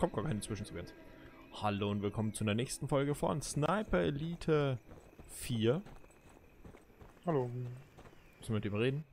kommt gar keine Zwischensequenz. Hallo und willkommen zu der nächsten Folge von Sniper Elite 4. Hallo. Müssen wir mit dem reden?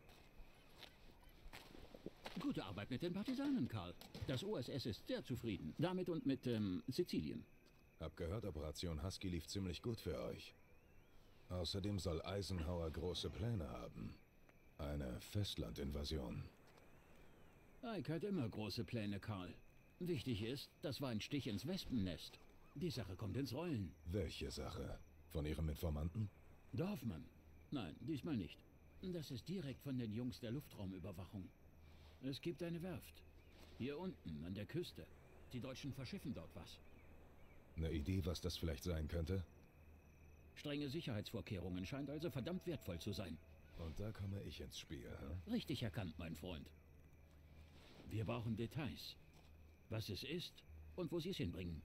Gute Arbeit mit den Partisanen, Karl. Das OSS ist sehr zufrieden. Damit und mit Sizilien. Hab gehört, Operation Husky lief ziemlich gut für euch. Außerdem soll Eisenhower große Pläne haben. Eine Festlandinvasion. Ike hat immer große Pläne, Karl. Wichtig ist, das war ein Stich ins Wespennest. Die Sache kommt ins Rollen. Welche Sache? Von Ihrem Informanten? Dorfmann? Nein, diesmal nicht. Das ist direkt von den Jungs der Luftraumüberwachung. Es gibt eine Werft. Hier unten, an der Küste. Die Deutschen verschiffen dort was. Eine Idee, was das vielleicht sein könnte? Strenge Sicherheitsvorkehrungen scheint also verdammt wertvoll zu sein. Und da komme ich ins Spiel, hm? Richtig erkannt, mein Freund. Wir brauchen Details. Was es ist und wo sie es hinbringen.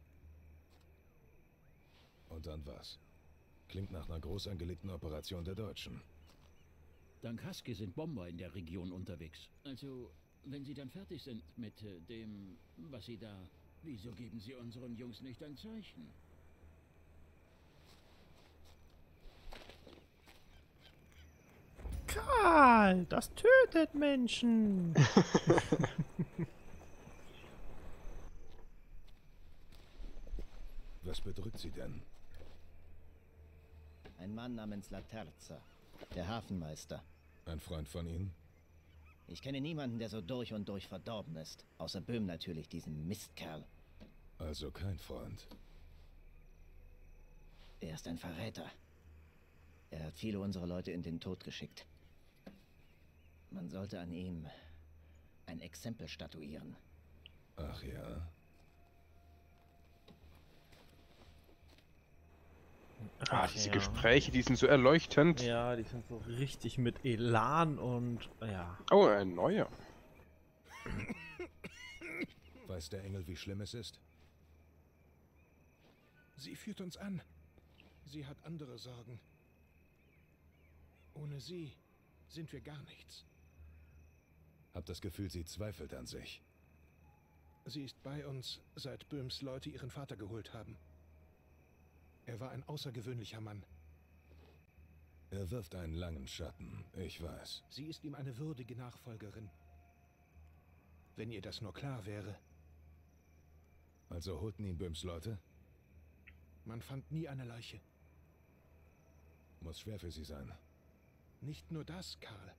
Und dann was? Klingt nach einer groß angelegten Operation der Deutschen. Dank Husky sind Bomber in der Region unterwegs. Also, wenn sie dann fertig sind mit dem, was sie da... Wieso geben sie unseren Jungs nicht ein Zeichen? Karl, das tötet Menschen. Was bedrückt Sie denn? Ein Mann namens La Terza, der Hafenmeister. Ein Freund von Ihnen? Ich kenne niemanden, der so durch und durch verdorben ist. Außer Böhm natürlich, diesen Mistkerl. Also kein Freund. Er ist ein Verräter. Er hat viele unserer Leute in den Tod geschickt. Man sollte an ihm ein Exempel statuieren. Ach ja. Diese Gespräche, die sind so erleuchtend. Ja, die sind so richtig mit Elan und ja. Oh, ein neuer. Weiß der Engel, wie schlimm es ist? Sie führt uns an. Sie hat andere Sorgen. Ohne sie sind wir gar nichts. Hab das Gefühl, sie zweifelt an sich. Sie ist bei uns, seit Böhms Leute ihren Vater geholt haben. Er war ein außergewöhnlicher Mann. Er wirft einen langen Schatten, ich weiß. Sie ist ihm eine würdige Nachfolgerin. Wenn ihr das nur klar wäre. Also holten ihn Böhms Leute? Man fand nie eine Leiche. Muss schwer für sie sein. Nicht nur das, Karl.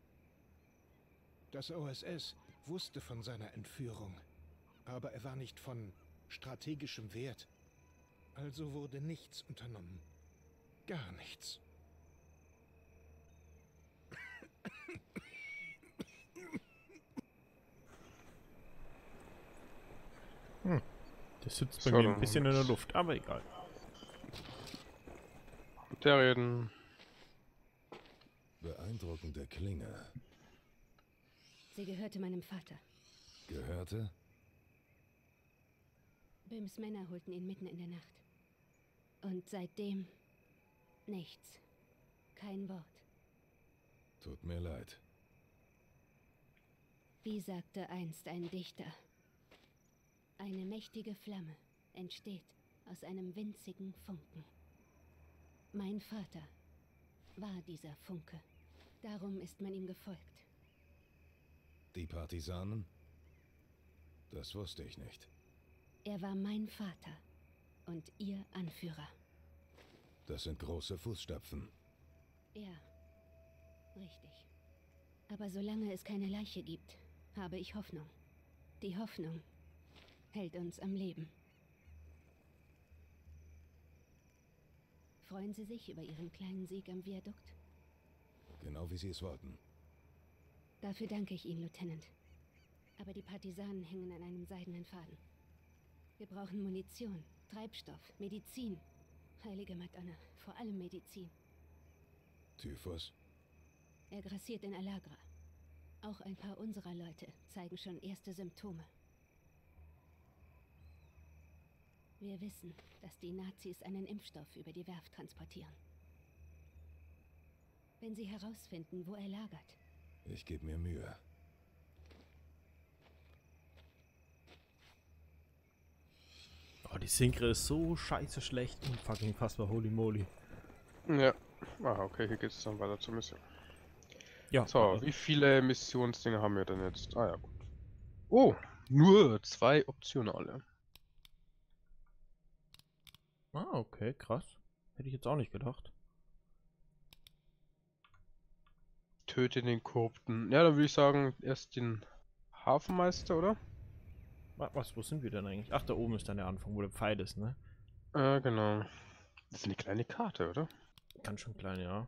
Das OSS wusste von seiner Entführung. Aber er war nicht von strategischem Wert. Also wurde nichts unternommen. Gar nichts. Das sitzt bei mir ein bisschen in der Luft, aber egal. Der reden. Beeindruckende Klinge. Sie gehörte meinem Vater. Gehörte? Böhms Männer holten ihn mitten in der Nacht. Und seitdem nichts. Kein Wort. Tut mir leid. Wie sagte einst ein Dichter: Eine mächtige Flamme entsteht aus einem winzigen Funken. Mein Vater war dieser Funke. Darum ist man ihm gefolgt. Die Partisanen? Das wusste ich nicht. Er war mein Vater und ihr Anführer. Das sind große Fußstapfen. Ja, richtig. Aber solange es keine Leiche gibt, habe ich Hoffnung. Die Hoffnung hält uns am Leben. Freuen Sie sich über Ihren kleinen Sieg am Viadukt? Genau wie Sie es wollten. Dafür danke ich Ihnen, Lieutenant. Aber die Partisanen hängen an einem seidenen Faden. Wir brauchen Munition, Treibstoff, Medizin. Heilige Madonna, vor allem Medizin. Typhus? Er grassiert in Alagra. Auch ein paar unserer Leute zeigen schon erste Symptome. Wir wissen, dass die Nazis einen Impfstoff über die Werft transportieren. Wenn Sie herausfinden, wo er lagert. Ich gebe mir Mühe. Oh, die Synchro ist so scheiße schlecht. Fucking fassbar, holy moly. Ja. Ah, okay, hier geht es dann weiter zur Mission. Ja. So, wie viele Missionsdinge haben wir denn jetzt? Ah ja, gut. Oh, nur 2 optionale. Ah, okay, krass. Hätte ich jetzt auch nicht gedacht. Töte den Korrupten. Ja, dann würde ich sagen, erst den Hafenmeister, oder? Was, wo sind wir denn eigentlich? Ach, da oben ist dann der Anfang, wo der Pfeil ist, ne? Genau. Das ist eine kleine Karte, oder? Ganz schön klein, ja.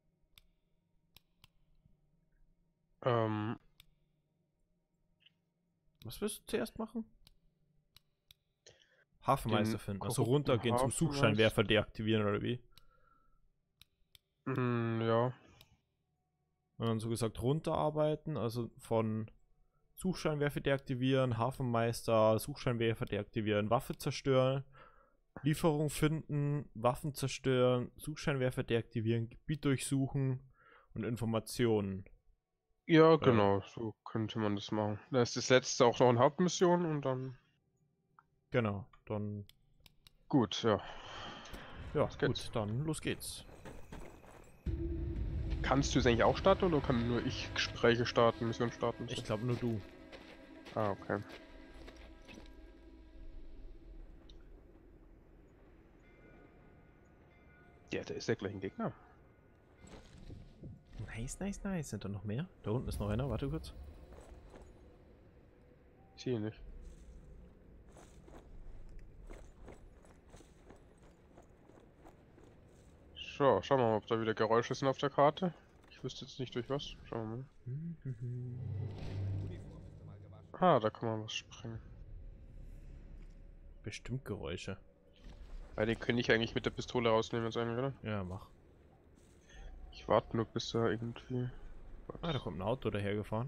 Was willst du zuerst machen? Hafenmeister finden. Also runtergehen zum Suchscheinwerfer deaktivieren, oder wie? Ja. Und dann so gesagt runterarbeiten, also von Suchscheinwerfer deaktivieren, Hafenmeister, Suchscheinwerfer deaktivieren, Waffe zerstören, Lieferung finden, Waffen zerstören, Suchscheinwerfer deaktivieren, Gebiet durchsuchen und Informationen. Ja, genau, so könnte man das machen. Da ist das letzte auch noch eine Hauptmission und dann... Genau, dann... Gut, ja. Ja, gut, dann los geht's. Kannst du es eigentlich auch starten oder kann nur ich Gespräche starten, Mission starten? Ich glaube nur du. Ah, okay. Ja, da ist ja gleich ein Gegner. Nice, nice, nice. Sind da noch mehr? Da unten ist noch einer, warte kurz. Ich sehe ihn nicht. So, schauen wir mal, ob da wieder Geräusche sind auf der Karte. Ich wüsste jetzt nicht durch was. Schauen wir mal. Ah, da kann man was sprengen. Bestimmt Geräusche. Weil den könnte ich eigentlich mit der Pistole rausnehmen jetzt eigentlich, oder? Ja, mach. Ich warte nur, bis er irgendwie... Ah, da kommt ein Auto dahergefahren.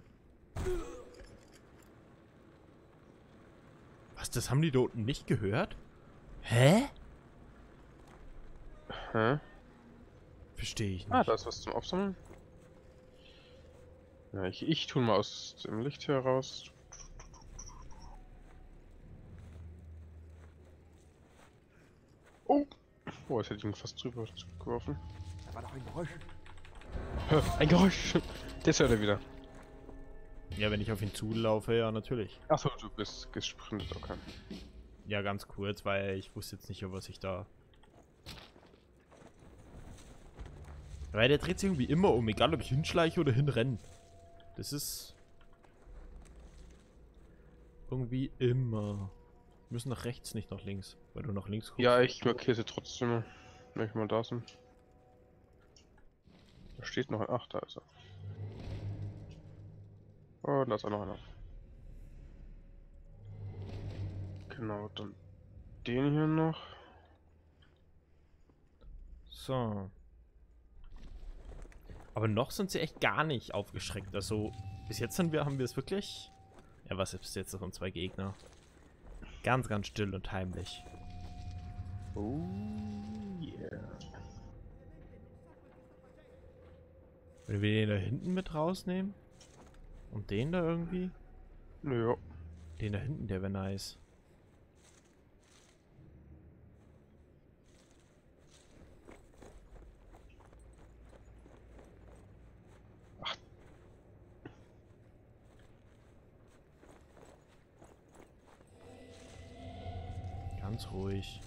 Was, das haben die da unten nicht gehört? Hä? Hä? Verstehe ich nicht. Ah, da ist was zum Aufsammeln. Ja, ich tue mal aus dem Licht heraus. Oh! Oh, jetzt hätte ich ihn fast drüber geworfen. Da war doch ein Geräusch. Ein Geräusch! Das hört er wieder. Ja, wenn ich auf ihn zulaufe, ja, natürlich. Achso, du bist gesprintet, okay. Ja, ganz kurz, weil ich wusste jetzt nicht, was ich da... Weil der dreht sich irgendwie immer um, egal ob ich hinschleiche oder hinrenne. Das ist... irgendwie immer. Wir müssen nach rechts, nicht nach links, weil du nach links guckst. Ja, ich markiere sie trotzdem, wenn ich mal da sind. Da steht noch ein... Ach, da ist er. Oh, da ist auch noch einer. Genau, dann den hier noch. So. Aber noch sind sie echt gar nicht aufgeschreckt. Also, bis jetzt haben wir es wirklich... Ja, was ist bis jetzt davon? 2 Gegner. Ganz, ganz still und heimlich. Oh, yeah. Wenn wir den da hinten mit rausnehmen? Und den da irgendwie? Ja. Den da hinten, der wäre nice. Ach. Ganz ruhig.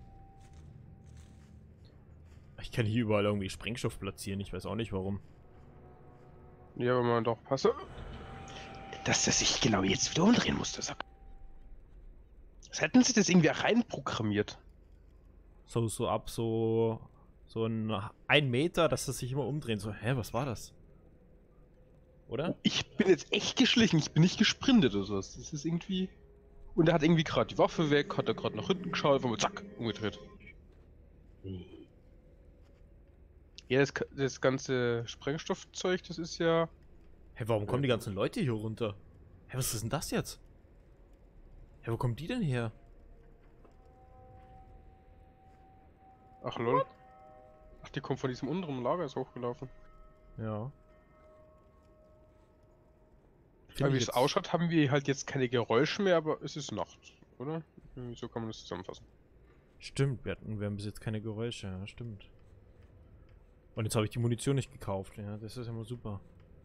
Ich kann hier überall irgendwie Sprengstoff platzieren, ich weiß auch nicht warum. Ja, wenn man doch passe. Dass er sich genau jetzt wieder umdrehen musste. Was hätten sie das irgendwie reinprogrammiert? So ab so ein Meter, dass das sich immer umdrehen. So, hä, was war das? Oder? Ich bin jetzt echt geschlichen, ich bin nicht gesprintet oder sowas. Das ist irgendwie... Und er hat irgendwie gerade die Waffe weg, hat er gerade nach hinten geschaut und zack, umgedreht. Ja, das ganze Sprengstoffzeug, das ist ja... Hä, warum kommen die ganzen Leute hier runter? Hä, was ist denn das jetzt? Hä, wo kommen die denn her? Ach lol. Ach, die kommt von diesem unteren Lager, ist hochgelaufen. Ja. Weil wie es ausschaut, haben wir halt jetzt keine Geräusche mehr, aber es ist Nacht. oder? So kann man das zusammenfassen. Stimmt, wir haben bis jetzt keine Geräusche, ja, stimmt. Und jetzt habe ich die Munition nicht gekauft, ja, das ist immer super.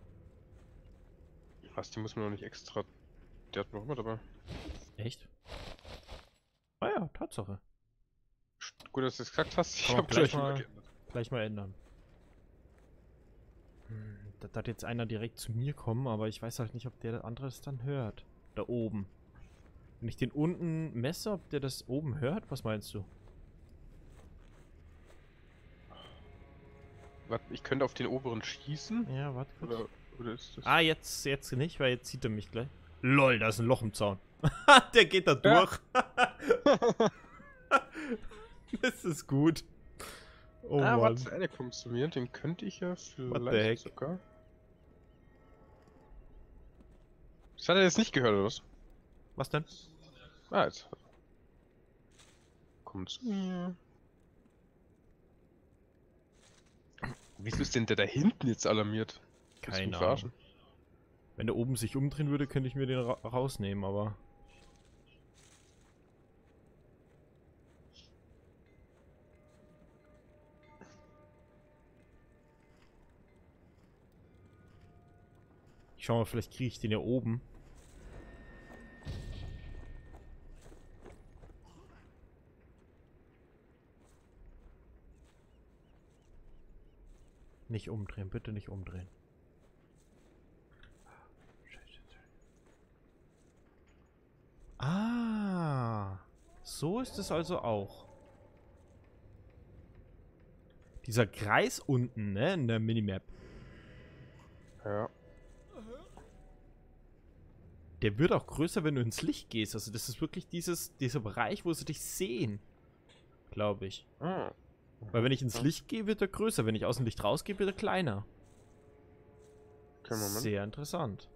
Was, die muss man noch nicht extra... Der hat noch immer dabei. Echt? Ah ja, Tatsache. Gut, dass du es gesagt hast. Ich Kann man habe gleich gleich mal ändern. Da darf jetzt einer direkt zu mir kommen, aber ich weiß halt nicht, ob der andere es dann hört. Da oben. Wenn ich den unten messe, ob der das oben hört, was meinst du? Warte, ich könnte auf den oberen schießen? Ja, warte kurz. Oder ist das... Ah, jetzt nicht, weil jetzt sieht er mich gleich. LOL, da ist ein Loch im Zaun. Der geht da durch. Das ist gut. Oh Mann. Warte, einer kommt zu mir, den könnte ich ja vielleicht sogar... Das hat er jetzt nicht gehört, oder was? Was denn? Ah, jetzt. Komm zu mir. Wieso ist denn der da hinten jetzt alarmiert? Kannst du mich Keine verarschen? Ahnung. Wenn der oben sich umdrehen würde, könnte ich mir den rausnehmen, aber... Ich schau mal, vielleicht kriege ich den ja oben. Nicht umdrehen, bitte nicht umdrehen. Ah, so ist es also auch. Dieser Kreis unten, ne, in der Minimap. Ja. Der wird auch größer, wenn du ins Licht gehst. Also das ist wirklich dieser Bereich, wo sie dich sehen. Glaube ich. Ah. Weil wenn ich ins Licht gehe, wird er größer. Wenn ich aus dem Licht rausgehe, wird er kleiner. Okay, Moment. Sehr interessant.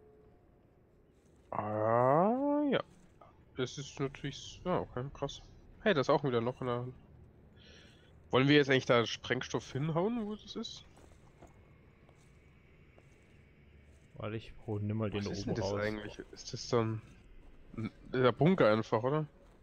Ah, ja. Das ist natürlich... Ja, okay, krass. Hey, da ist auch wieder ein Loch in der... Wollen wir jetzt eigentlich da Sprengstoff hinhauen, wo das ist? Weil ich nimm mal den Was ist oben denn das raus. eigentlich? Ist das dann... Der Bunker einfach, oder?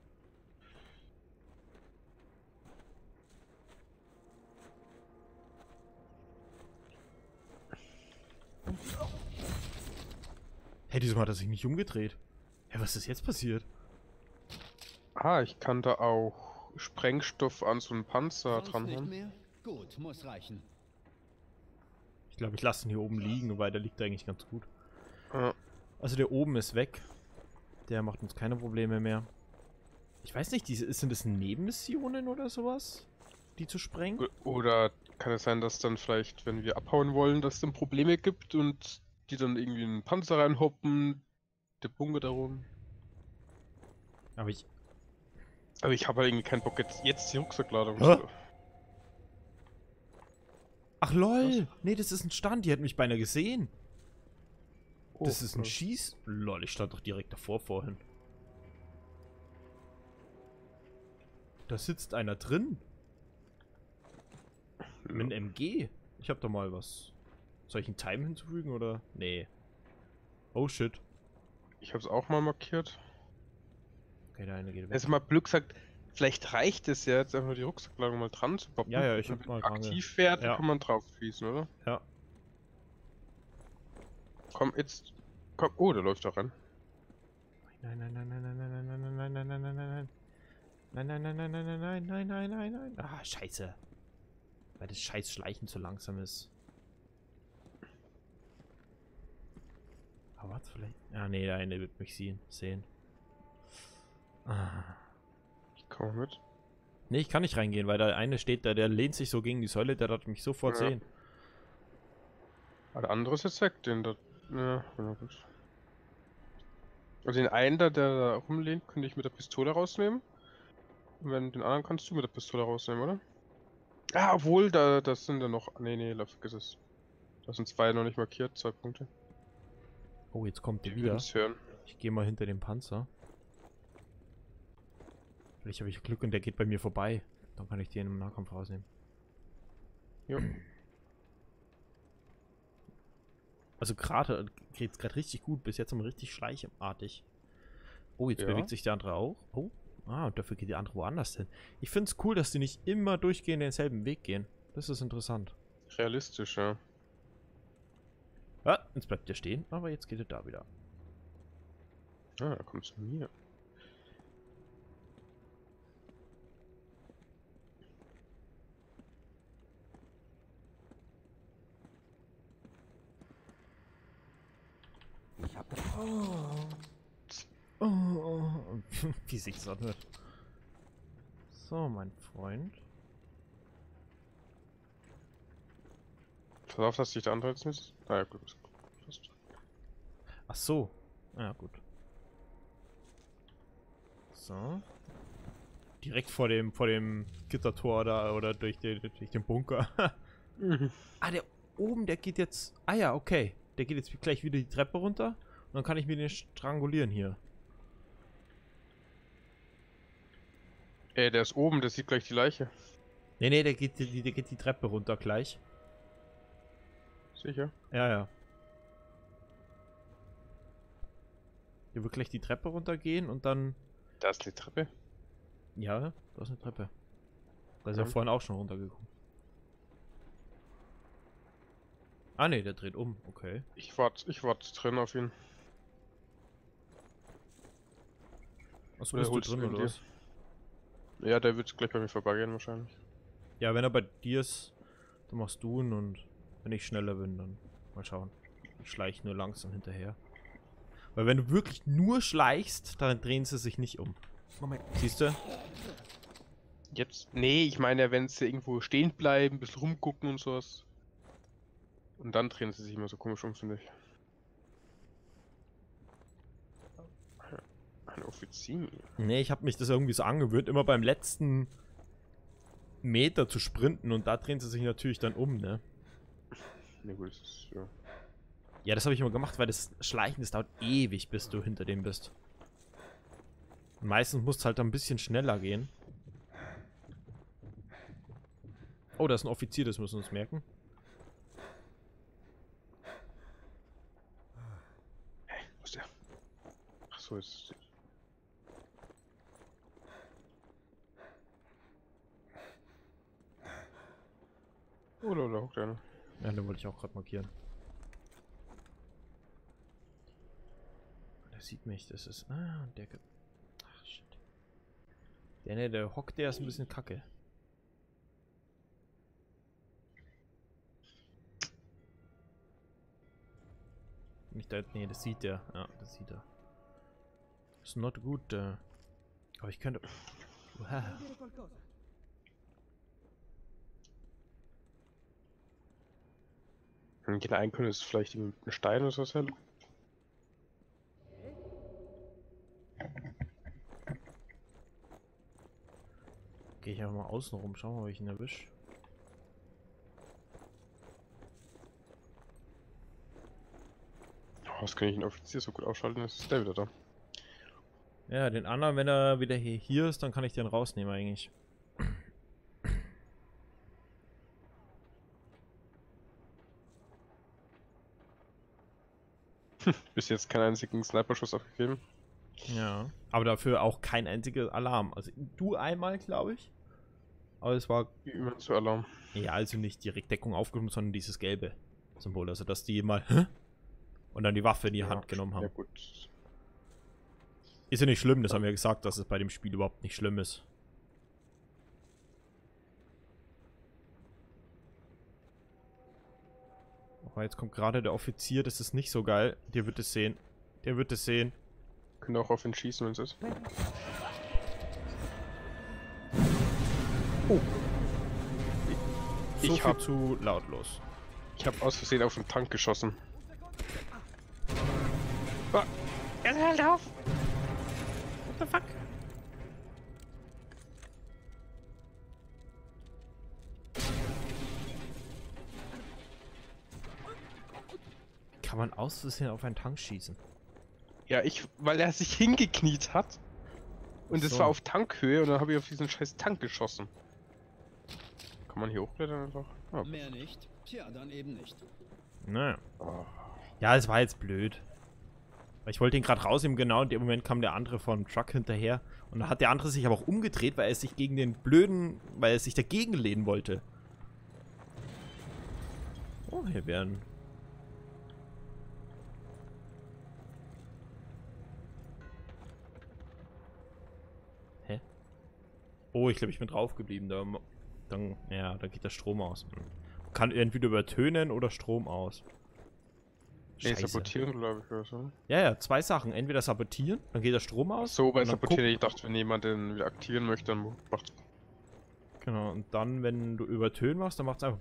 Hey, diesmal hat er sich nicht umgedreht. Hey, was ist jetzt passiert? Ah, ich kann da auch Sprengstoff an so einen Panzer Sonst nicht dranhauen. mehr? Gut, muss reichen. Ich glaube, ich lasse ihn hier oben liegen, weil der liegt eigentlich ganz gut. Ja. Also der oben ist weg. Der macht uns keine Probleme mehr. Ich weiß nicht, sind das Nebenmissionen oder sowas? Die zu sprengen? Oder kann es sein, dass dann vielleicht, wenn wir abhauen wollen, dass es dann Probleme gibt und die dann irgendwie in einen Panzer reinhoppen, der Bunker darum. Aber ich... Aber ich habe halt irgendwie keinen Bock, jetzt die Rucksackladung. Hä? Ach lol! Nee, das ist ein Stand, die hat mich beinahe gesehen. Das ist ein Schieß... Lol, ich stand doch direkt davor vorhin. Da sitzt einer drin. Mit einem MG. Ich hab da mal was. Soll ich einen Time hinzufügen oder? Nee. Oh shit. Ich habe es auch mal markiert. Okay, der eine geht weg. Also mal blöd gesagt, vielleicht reicht es ja jetzt einfach die Rucksackladung mal dran zu poppen. Ja, ja, ich Und hab wenn mal die aktiv werden, ja. kann man drauf schießen, oder? Ja. Komm, jetzt. Komm. Oh, der läuft da rein. Nein, nein, nein, nein, nein, nein, nein, nein, nein, nein, nein, nein, nein. Nein, nein, nein, nein, nein, nein, nein, nein, nein, nein, nein. Ah, scheiße. Weil das scheiß Schleichen zu langsam ist. Aber was vielleicht? Ah, nee, der eine wird mich sehen. Ah. Ich komme mit. Nee, ich kann nicht reingehen, weil der eine steht da, der lehnt sich so gegen die Säule, der wird mich sofort Ja. sehen. Aber der andere ist jetzt weg, den da. Ja, gut. Also den einen da, der da rumlehnt, könnte ich mit der Pistole rausnehmen. Und wenn den anderen kannst du mit der Pistole rausnehmen, oder? Ah, obwohl, das sind ja noch. Nee, vergiss es. Da sind zwei noch nicht markiert, 2 Punkte. Oh, jetzt kommt der Die wieder. würden's hören. Ich gehe mal hinter dem Panzer. Vielleicht habe ich Glück und der geht bei mir vorbei. Dann kann ich den im Nahkampf rausnehmen. Jo. Also gerade geht's gerade richtig gut. Bis jetzt haben wir richtig schleichartig. Oh, jetzt Ja. bewegt sich der andere auch. Oh. Ah, und dafür geht der andere woanders hin. Ich finde es cool, dass die nicht immer durchgehend denselben Weg gehen. Das ist interessant. Realistisch, ja. Ah, jetzt bleibt der stehen, aber jetzt geht er da wieder. Ah, da kommt zu mir. Oh. Wie sich das anhört. So, mein Freund. Pass auf, dass dich der andere jetzt nicht... Ah ja, gut. Passt. Ach so. Ja, gut. So. Direkt vor dem Gittertor da oder durch den Bunker. Ah, der oben, der geht jetzt... Ah ja, okay. Der geht jetzt gleich wieder die Treppe runter. Und dann kann ich mir den strangulieren hier. Der ist oben, der sieht gleich die Leiche. Nee, der geht die Treppe runter gleich. Sicher? Ja, ja. Der wird gleich die Treppe runtergehen und dann... Da ist die Treppe. Ja, da ist eine Treppe. Da ist er Ja. vorhin auch schon runtergekommen. Ah ne, der dreht um, okay. Ich warte drin auf ihn. Achso, Oder bist du holst du drin ihn oder dir? was? Ja, der wird gleich bei mir vorbeigehen wahrscheinlich. Ja, wenn er bei dir ist, dann machst du ihn und wenn ich schneller bin, dann mal schauen. Ich schleiche nur langsam hinterher. Weil wenn du wirklich nur schleichst, dann drehen sie sich nicht um. Moment. Siehst du? Jetzt? Nee, ich meine, wenn sie irgendwo stehen bleiben, ein bisschen rumgucken und sowas. Und dann drehen sie sich immer so komisch um, finde ich. Ein Offizier. Nee, ich habe mich das irgendwie so angewöhnt, immer beim letzten Meter zu sprinten und da drehen sie sich natürlich dann um, ne? Ne, gut, das ist, ja. Ja, das habe ich immer gemacht, weil das Schleichen, das dauert ewig, bis du hinter dem bist. Und meistens muss es halt ein bisschen schneller gehen. Oh, da ist ein Offizier, das müssen wir uns merken. Wo ist der? Ach so, jetzt. Oh, da hockt einer. Ja, den wollte ich auch gerade markieren. Der sieht mich, das ist... Ah, und der... Ach, shit. Der hockt, der ist ein bisschen kacke. Nicht da... Nee, das sieht der. Ja, das sieht er. Ist not gut, aber ich könnte... Wow. Wenn jeder ein könnte, ist vielleicht mit einem Stein oder so hell. Gehe ich einfach mal außen rum, schauen wir, ob ich ihn erwische. Oh, was kann ich den Offizier so gut ausschalten, jetzt ist der wieder da. Ja, den anderen, wenn er wieder hier ist, dann kann ich den rausnehmen eigentlich. Bis jetzt keinen einzigen Sniper-Schuss abgegeben. Ja. Aber dafür auch kein einziger Alarm. Also du einmal, glaube ich. Aber es war... Wie immer zu Alarm. Ja, also nicht direkt Deckung aufgenommen, sondern dieses gelbe Symbol. Also dass die mal... Hä? Und dann die Waffe in die Hand genommen haben. Ja, gut. Ist ja nicht schlimm, das haben wir ja gesagt, dass es bei dem Spiel überhaupt nicht schlimm ist. Aber jetzt kommt gerade der Offizier, das ist nicht so geil. Der wird es sehen. Der wird es sehen. Können auch auf ihn schießen, wenn es ist. Oh. Ich So viel hab- zu lautlos. Ich habe aus Versehen auf den Tank geschossen. Ah, Jetzt halt auf! What the fuck? Kann man aus Versehen auf einen Tank schießen? ja, weil er sich hingekniet hat. Und es So. war auf Tankhöhe und dann habe ich auf diesen scheiß Tank geschossen. Kann man hier hochklettern einfach? Ah, Mehr nicht? Tja, dann eben nicht. Naja. oh. Ja, es war jetzt blöd. Weil ich wollte ihn gerade rausnehmen, genau in dem Moment kam der andere vom Truck hinterher. Und dann hat der andere sich aber auch umgedreht, weil er sich gegen den blöden, weil er sich dagegen lehnen wollte. Oh, hier wären... Hä? Oh, ich glaube, ich bin drauf geblieben. Dann geht der Strom aus. Kann entweder übertönen oder Strom aus. Nee, sabotieren, glaube ich, oder so. Ja, 2 Sachen. Entweder sabotieren, dann geht der Strom aus. So, bei und dann Sabotieren, ich dachte, wenn jemand den wieder aktivieren möchte, dann macht's. Genau, und dann, wenn du übertönen machst, dann macht's einfach.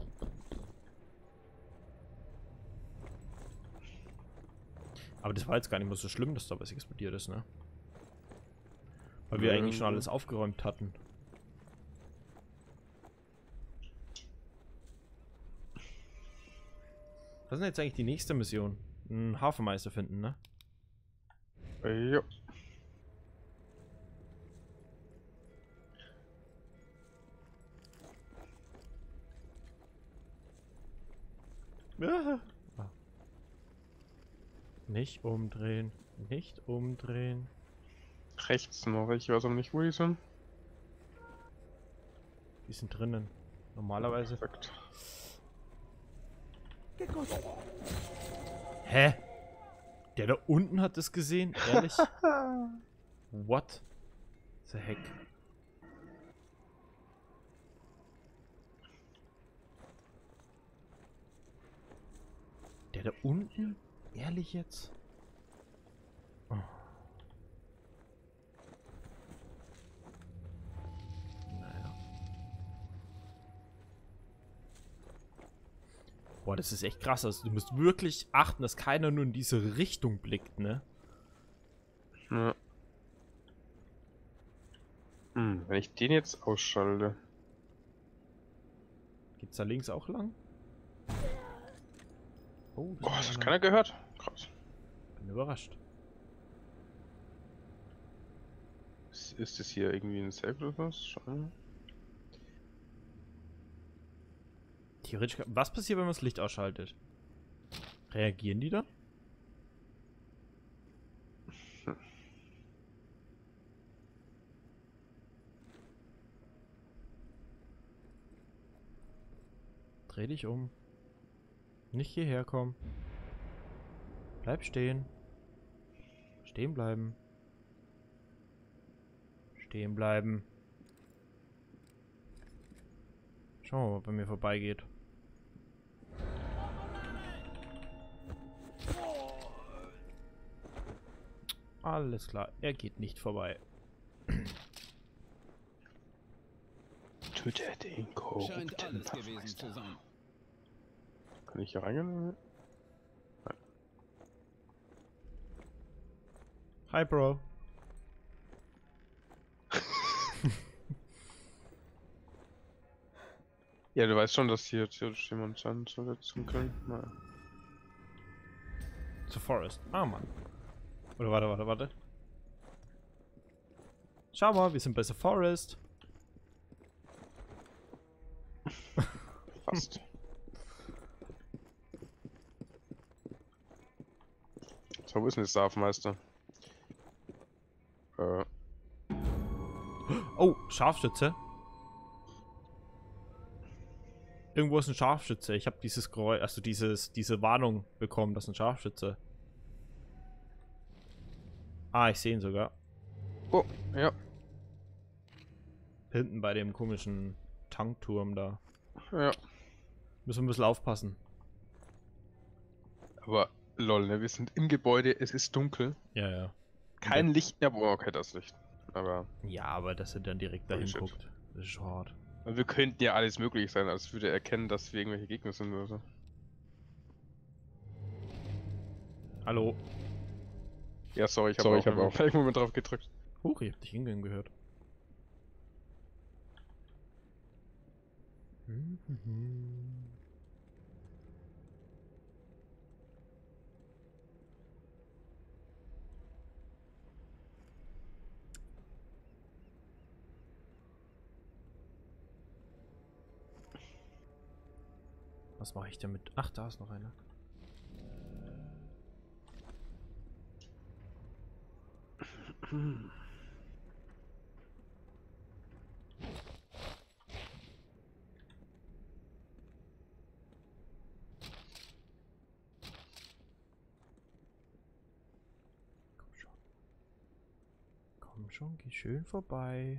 Aber das war jetzt gar nicht mehr so schlimm, dass da was explodiert ist, ne? Weil wir eigentlich schon alles aufgeräumt hatten. Was ist denn jetzt eigentlich die nächste Mission? Einen Hafenmeister finden, ne? Ja. Ah. Nicht umdrehen. Nicht umdrehen. Rechts noch, ich weiß aber nicht, wo die sind. Die sind drinnen. Normalerweise. Perfekt. Hä? Der da unten hat das gesehen? Ehrlich? What the heck? Der da unten? Ehrlich jetzt? Oh. Naja. Boah, das ist echt krass. Also, du musst wirklich achten, dass keiner nur in diese Richtung blickt, ne? Ja. Wenn ich den jetzt ausschalte. Geht's da links auch lang? Oh, Oh, das hat keiner gehört. Krass. Bin überrascht. Ist das hier irgendwie ein Safe oder was? Schau. Theoretisch. Was passiert, wenn man das Licht ausschaltet? Reagieren die dann? Dreh dich um. Nicht hierher kommen. Bleib stehen. Stehen bleiben. Stehen bleiben. Schauen wir mal, ob er mir vorbeigeht. Alles klar, er geht nicht vorbei. Töte den Scheint alles gewesen zu sein. Kann ich hier reingehen? Nein. Hi, Bro. Ja, du weißt schon, dass hier theoretisch jemand sein soll zum Können. Naja. Zu Forest. Ah, Mann. Oder warte. Schau mal, wir sind bei The Forest. Fast. So, wo ist denn jetzt der Hafenmeister? Oh, Scharfschütze. Irgendwo ist ein Scharfschütze. Ich habe dieses Geräusch, also diese Warnung bekommen, dass ein Scharfschütze. Ah, ich sehe ihn sogar. Oh, ja. Hinten bei dem komischen Tankturm da. Ja. Müssen wir ein bisschen aufpassen. Aber lol, ne, wir sind im Gebäude, es ist dunkel. Ja, ja. Kein Licht mehr, boah, okay, das Licht. Aber. Ja, aber dass er dann direkt dahin shit. guckt. Das ist schon hart. Wir könnten ja alles möglich sein, als würde er erkennen, dass wir irgendwelche Gegner sind oder so. Hallo. Ja, sorry, ich habe auch einen Moment drauf gedrückt. Huch, ich hab dich hingehen gehört. Was mache ich damit? Ach, da ist noch einer. Komm schon, geh schön vorbei.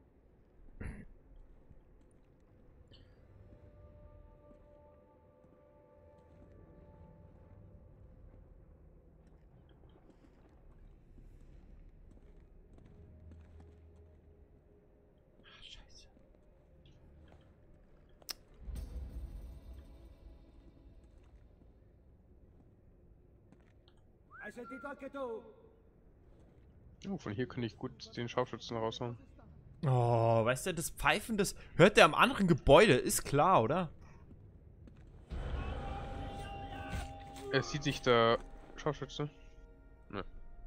Ach, Scheiße. Oh, von hier könnte ich gut den Scharfschützen raushauen. Oh, weißt du, das Pfeifen, das hört der am anderen Gebäude, ist klar, oder? Er sieht sich der Scharfschütze. Ne.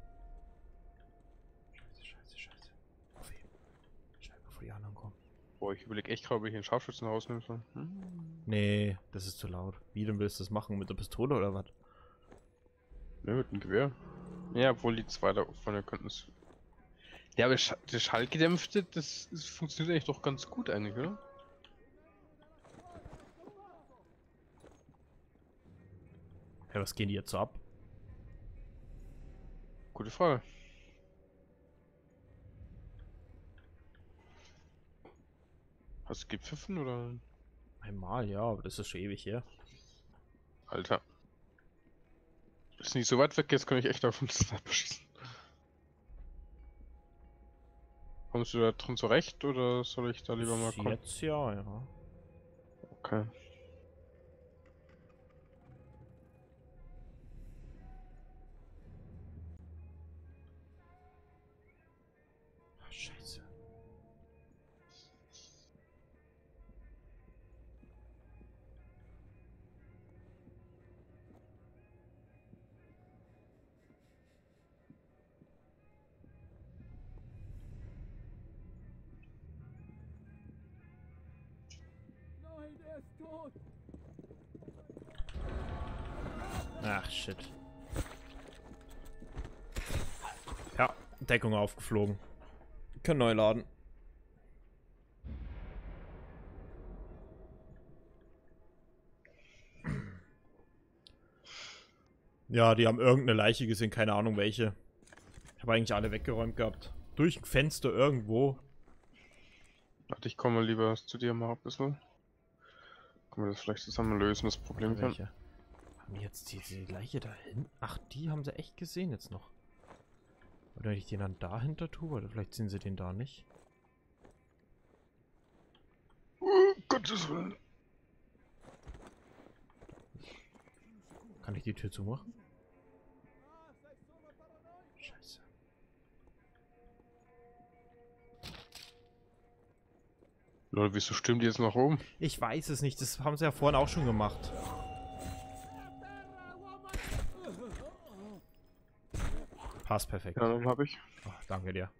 Scheiße. Aufheben. Schnell, bevor die anderen kommen. Boah, ich überlege echt gerade, ob ich den Scharfschützen rausnehmen soll. Nee, das ist zu laut. Wie, denn willst du das machen? Mit der Pistole oder was? Ne, mit dem Gewehr. Ja, obwohl die zwei da vorne könnten es. Ja, aber das Schallgedämpfte, das funktioniert eigentlich doch ganz gut eigentlich, oder? Ja, was gehen die jetzt so ab? Gute Frage. Hast du gepfiffen oder? Einmal, ja, aber das ist schon ewig her. Alter. Ist nicht so weit weg, jetzt kann ich echt auf den Sniper schießen. Kommst du da drin zurecht oder soll ich da lieber mal kommen? Jetzt ja. Okay. Ach, Scheiße. Ach, shit. Ja, Deckung aufgeflogen. Können neu laden. Ja, die haben irgendeine Leiche gesehen, keine Ahnung welche. Ich habe eigentlich alle weggeräumt gehabt. Durch ein Fenster irgendwo. Warte, ich komme lieber zu dir mal ein bisschen. Können wir das vielleicht zusammen lösen, das Problem kann. Welche? Haben die jetzt diese Leiche da hinten? Ach, die haben sie echt gesehen jetzt noch. Oder wenn ich den dann dahinter tue, oder vielleicht sehen sie den da nicht. Gottes Willen. Kann ich die Tür zumachen? Scheiße. Leute, wieso stimmt die jetzt nach oben? Ich weiß es nicht, das haben sie ja vorhin auch schon gemacht. Passt perfekt. Ja, dann habe ich. Oh, danke dir.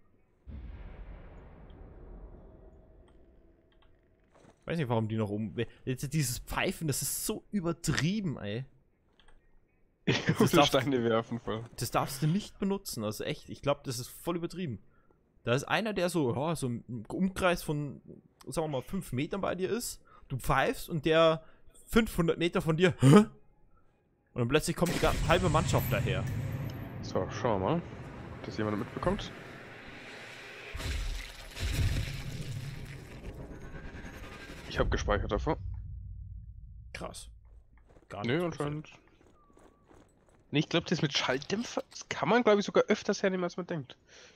Weiß nicht, warum die noch oben. Jetzt dieses Pfeifen, das ist so übertrieben, ey. Ich muss Steine werfen voll. Das darfst du nicht benutzen, also echt. Ich glaube, das ist voll übertrieben. Da ist einer, der so, ja, so im Umkreis von, sagen wir mal, 5 Metern bei dir ist. Du pfeifst und der 500 Meter von dir. Hä? Und dann plötzlich kommt die halbe Mannschaft daher. So, schauen wir mal, dass jemand mitbekommt. Ich habe gespeichert davor. Krass. Gar Nö, anscheinend. Nee, ich glaube, das mit Schalldämpfer, das kann man, glaube ich, sogar öfters hernehmen, als man denkt.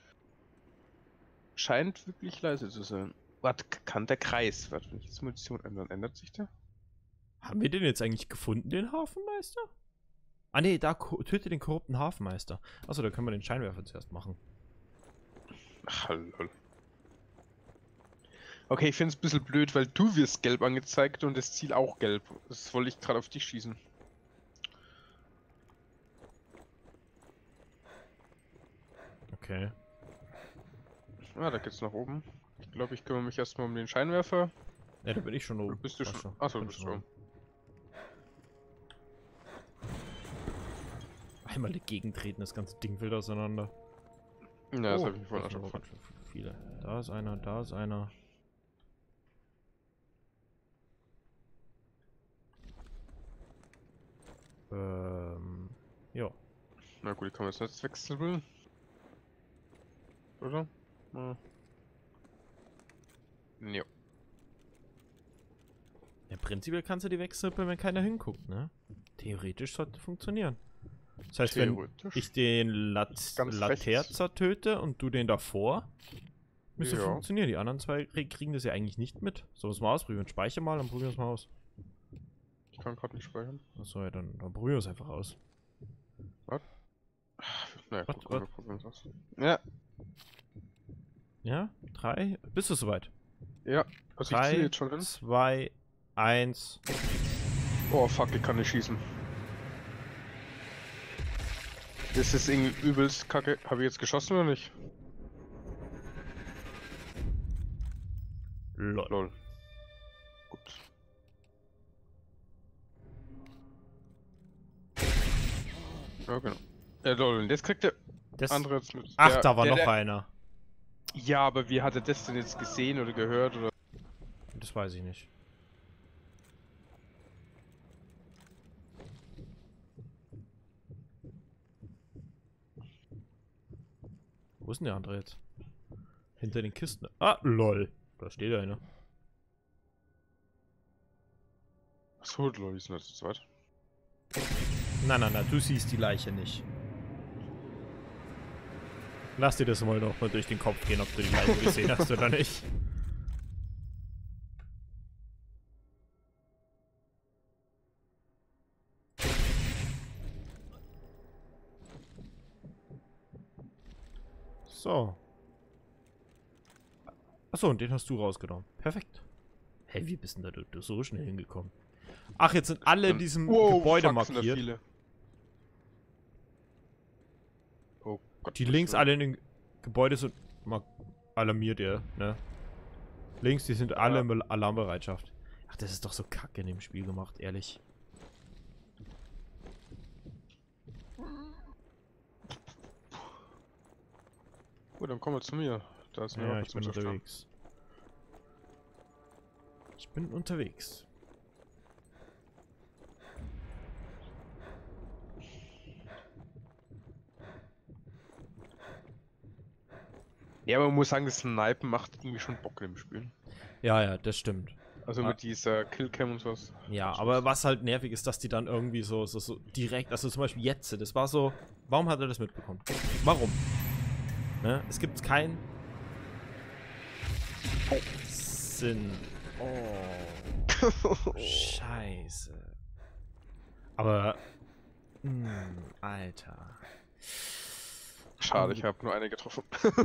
Scheint wirklich leise zu sein. Warte, kann der Kreis? Warte, wenn ich jetzt Munition ändern, ändert sich der? Haben wir den jetzt eigentlich gefunden, den Hafenmeister? Ah ne, da töte den korrupten Hafenmeister. Achso, da können wir den Scheinwerfer zuerst machen. Ach, lol. Okay, ich finde es ein bisschen blöd, weil du wirst gelb angezeigt und das Ziel auch gelb. Das wollte ich gerade auf dich schießen. Okay. Ah, da geht's nach oben. Ich glaube, ich kümmere mich erstmal um den Scheinwerfer. Ja, da bin ich schon oben. Oder bist du War schon? Achso, du bin bist schon schon. Einmal dagegen treten, das ganze Ding fällt auseinander. Ja, das habe ich vorhin auch das schon sind aber gefragt. ganz schön viele. Da ist einer, da ist einer. Ja. Na gut, die kann man jetzt nicht wechseln. Oder? Ja. Jo. Ja, prinzipiell kannst du die wegsippeln, wenn keiner hinguckt, ne? Theoretisch sollte funktionieren. Das heißt, wenn Theoretisch. ich den Ganz Laterza töte und du den davor, müsste Ja. funktionieren. Die anderen zwei kriegen das ja eigentlich nicht mit. Sollen wir es mal ausprobieren? Speicher mal, dann probieren wir es mal aus. Ich kann gerade nicht speichern. Achso, ja, dann probieren wir es einfach aus. Naja, Was, gut, komm, wir probieren es aus. Ja, Ja? 3? Bist du soweit? ja. Also ich ziehe 3, jetzt schon hin. 2, 1. Oh fuck, ich kann nicht schießen. Das ist irgendwie übelst kacke. Habe ich jetzt geschossen oder nicht? Lol. Lol. Gut. Ja, genau. Lol, und jetzt kriegt der Das, andere jetzt mit. ach, der, da war der, noch der, einer. Ja, aber wie hat er das denn jetzt gesehen oder gehört oder? Das weiß ich nicht. Wo ist denn der andere jetzt? Hinter den Kisten. Ah, lol. Da steht einer. Achso, lol, die sind jetzt zu zweit. Nein, du siehst die Leiche nicht. Lass dir das mal noch mal durch den Kopf gehen, ob du die Leiche gesehen hast oder nicht. So. Achso, und den hast du rausgenommen. Perfekt. Hey, wie bist denn da du so schnell hingekommen? Ach, jetzt sind alle in diesem Gebäude fuck, sind da markiert. viele. Oh Gott. Die was links ist alle in den Gebäude sind alarmiert, ihr, ne? Links, die sind alle in Alarmbereitschaft. Ach, das ist doch so kacke in dem Spiel gemacht, ehrlich. Gut, dann kommen wir zu mir. Da ist mir Ja, auch ich was bin mit unterwegs. Ich bin unterwegs. Ja, aber man muss sagen, das Snipen macht irgendwie schon Bock im Spiel. Ja, das stimmt. Also Ah. mit dieser Killcam und sowas. Ja, aber was halt nervig ist, dass die dann irgendwie so direkt, also zum Beispiel jetzt, das war so, warum hat er das mitbekommen? Warum? Ne? Es gibt keinen Sinn. Oh. Scheiße. Aber, Alter. Schade, ich habe nur eine getroffen.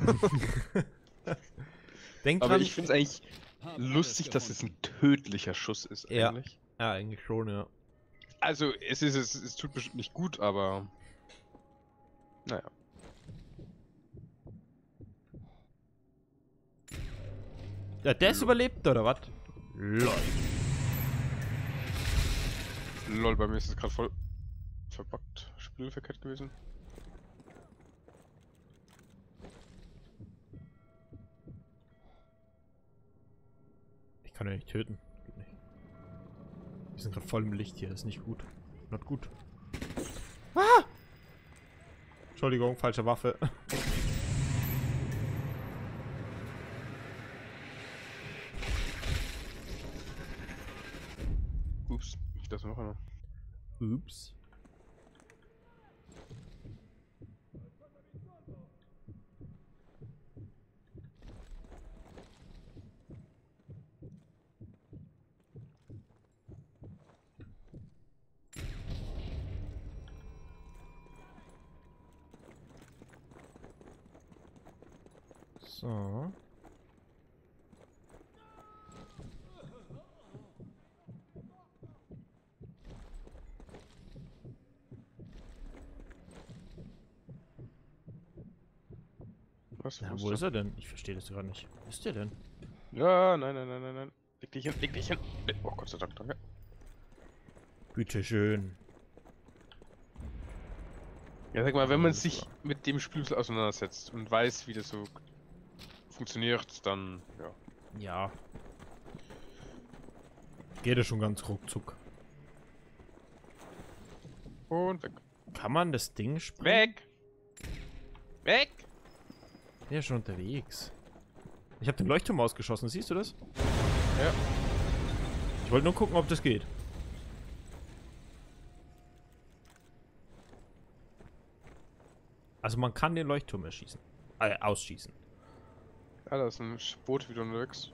Denk Aber dran, ich finde es eigentlich lustig, dass es ein tödlicher Schuss ist Ja. eigentlich. Ja, eigentlich schon, ja. Also, es tut bestimmt nicht gut, aber... Naja. Ja, der ist überlebt, oder was? Lol. Lol, bei mir ist es gerade voll verbuggt. Spiel verkehrt gewesen. Ich kann ja nicht töten. Geht nicht. Wir sind gerade voll im Licht hier, das ist nicht gut. Not gut. Ah! Entschuldigung, falsche Waffe. Ups, da ist noch einer. Ups. So. Was? Ja, ist wo der? ist er denn? Ich verstehe das gerade nicht. Wo ist der denn? Ja, nein. Leg dich hin, leg dich hin. Oh, Gott sei Dank, danke. Bitteschön. Ja, sag mal, wenn man sich mit dem Spiel auseinandersetzt und weiß, wie das so funktioniert, dann, ja. Ja. Geht ja schon ganz ruckzuck. Und weg. Kann man das Ding sprengen? Weg! Weg! Bin ja schon unterwegs. Ich habe den Leuchtturm ausgeschossen, siehst du das? Ja. Ich wollte nur gucken, ob das geht. Also man kann den Leuchtturm erschießen. Ausschießen. Ja, da ist ein Boot wieder unterwegs.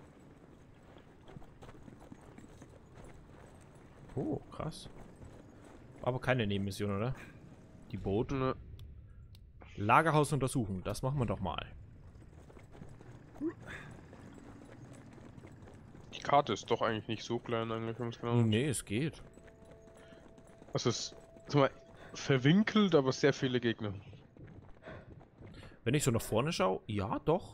Oh, krass. Aber keine Nebenmission, oder? Die Boot. Ne. Lagerhaus untersuchen, das machen wir doch mal. Die Karte ist doch eigentlich nicht so klein, eigentlich, wenn man es genau nimmt. Nee, es geht. Also es ist, sag mal, verwinkelt, aber sehr viele Gegner. Wenn ich so nach vorne schaue, ja, doch.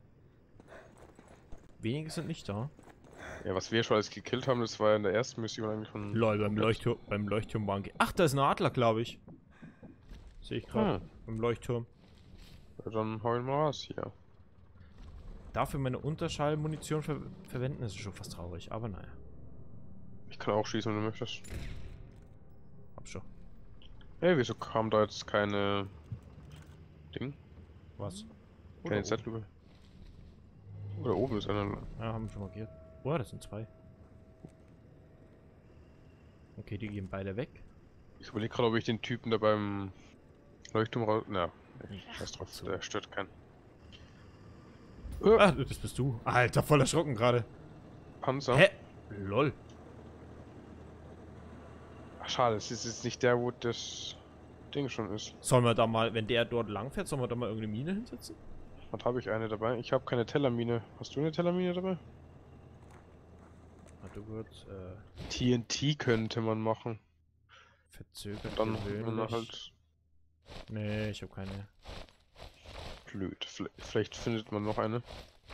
Wenige sind nicht da. Ja, was wir schon alles gekillt haben, das war ja in der ersten Mission eigentlich schon... Lol, beim Leuchtturm waren... Ach, da ist ein Adler, glaube ich. Sehe ich gerade. Beim Leuchtturm. Ja, dann hau ihn mal raus hier. Dafür meine Unterschallmunition verwenden, ist schon fast traurig, aber naja. Ich kann auch schießen, wenn du möchtest. Hab schon. Ey, wieso kam da jetzt keine... Ding? Was? Keine Zeitlupe. Oder oben ist einer. Ja, haben wir schon markiert. Boah, das sind zwei. Okay, die gehen beide weg. Ich überlege gerade, ob ich den Typen da beim Leuchtturm raus... Na, scheiß drauf, der stört keinen. Ah, das bist du. Alter, voll erschrocken gerade. Panzer. Hä? Lol. Ach, schade, es ist jetzt nicht der, wo das Ding schon ist. Sollen wir da mal, wenn der dort lang fährt, sollen wir da mal irgendeine Mine hinsetzen? Was habe ich eine dabei? Ich habe keine Tellermine. Hast du eine Tellermine dabei? Warte kurz, TNT könnte man machen. verzögert Dann gewöhnlich. halt Nee, ich habe keine. blöd. Vielleicht findet man noch eine.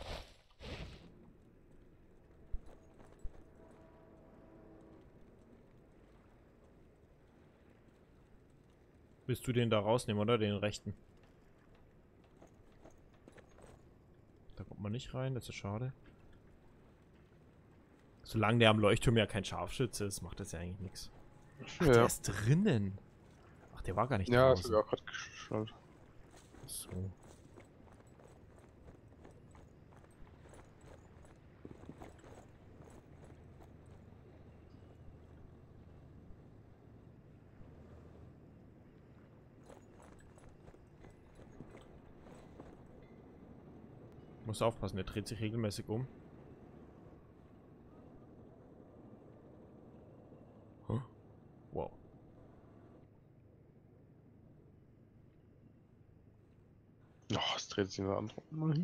Willst du den da rausnehmen, oder? Den rechten? Da kommt man nicht rein, das ist schade. Solange der am Leuchtturm ja kein Scharfschütze ist, macht das ja eigentlich nichts. Ach, der ist drinnen. Ach, der war gar nicht Ja, das draußen. habe ich auch gerade geschaut. So. Muss aufpassen, der dreht sich regelmäßig um. Huh? Wow. Oh, es dreht sich in eine andere.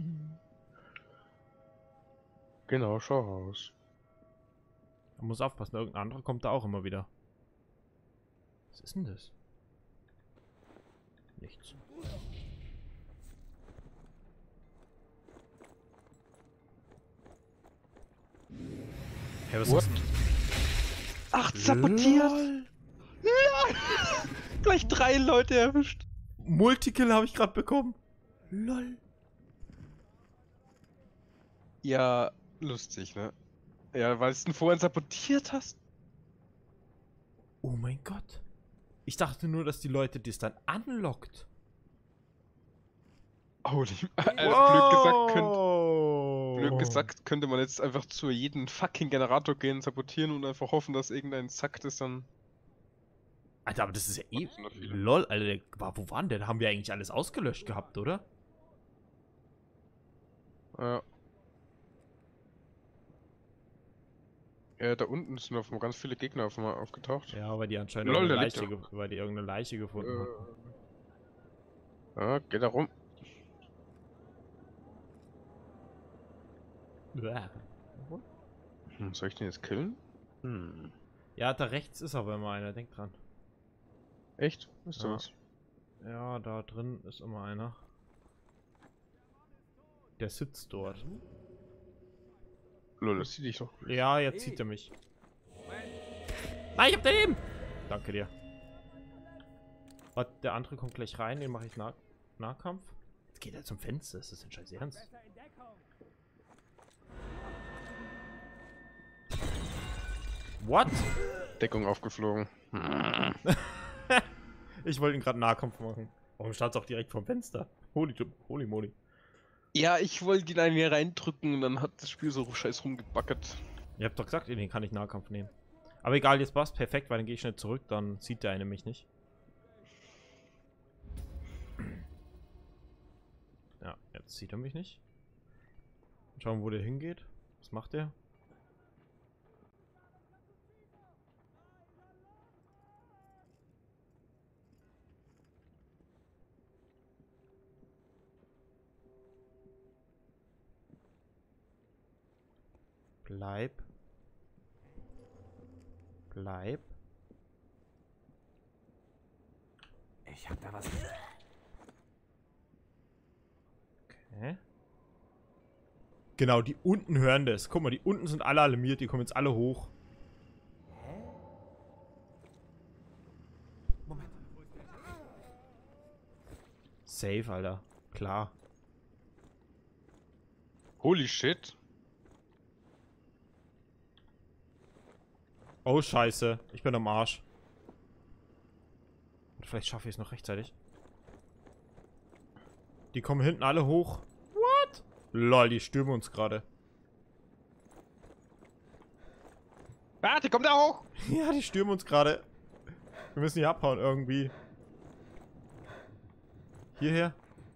Genau, schau raus. Man muss aufpassen, irgendein anderer kommt da auch immer wieder. Was ist denn das? Nichts. Hey, was ist denn? Ach, sabotiert! Ja! Gleich 3 Leute erwischt. Multikill habe ich gerade bekommen. Lol. Ja, lustig, ne? Ja, weil du ihn vorhin sabotiert hast. Oh mein Gott. Ich dachte nur, dass die Leute das dann unlockt. Oh, blöd gesagt, könnte man jetzt einfach zu jedem fucking Generator gehen, sabotieren und einfach hoffen, dass irgendein Sack das dann... Alter, aber das ist ja eh... Das sind noch viele. Lol, Alter, wo waren denn? Haben wir eigentlich alles ausgelöscht gehabt, oder? Ja. Ja, da unten sind noch ganz viele Gegner auf einmal aufgetaucht. Ja, weil die anscheinend Lol, irgendeine der liegt Leiche, weil die irgendeine Leiche gefunden haben. Ja, geh da rum. Bäh. Soll ich den jetzt killen? Ja, da rechts ist aber immer einer, denk dran. Echt? Ist Ja. das? Ja, da drin ist immer einer. Der sitzt dort. Lol, das sieht dich doch. Ja, jetzt sieht er mich. Nein, ich hab daneben! Danke dir. Warte, der andere kommt gleich rein, den mache ich Nahkampf. Jetzt geht er zum Fenster, ist das denn scheiß Ernst? What? Deckung aufgeflogen. Ich wollte ihn gerade Nahkampf machen. Warum stand es auch direkt vorm Fenster? Holy moly. Ja, ich wollte ihn einen hier reindrücken und dann hat das Spiel so scheiß rumgebackert. Ihr habt doch gesagt, den kann ich Nahkampf nehmen. Aber egal, jetzt passt perfekt, weil dann gehe ich schnell zurück, dann sieht der eine mich nicht. Ja, jetzt sieht er mich nicht. Schauen, wo der hingeht. Was macht der? Bleib. Ich hab da was. Okay. Genau, die unten hören das. Guck mal, die unten sind alle alarmiert, die kommen jetzt alle hoch. Moment. Safe, Alter. Klar. Holy shit. Oh, scheiße. Ich bin am Arsch. Vielleicht schaffe ich es noch rechtzeitig. Die kommen hinten alle hoch. What? Lol, die stürmen uns gerade. Ah, die kommt da hoch! Ja, die stürmen uns gerade. Wir müssen hier abhauen irgendwie. Hierher.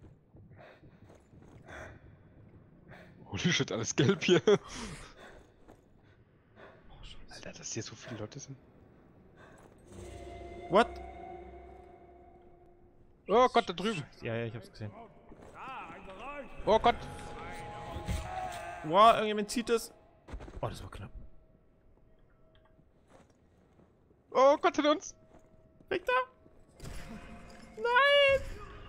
Holy shit, alles gelb hier. Alter, dass hier so viele Leute sind. What? Oh Gott, da drüben. Ja, ich hab's gesehen. Oh Gott. Wow, irgendjemand zieht es. Oh, das war knapp. Oh Gott, hinter uns. Weg da! Nein!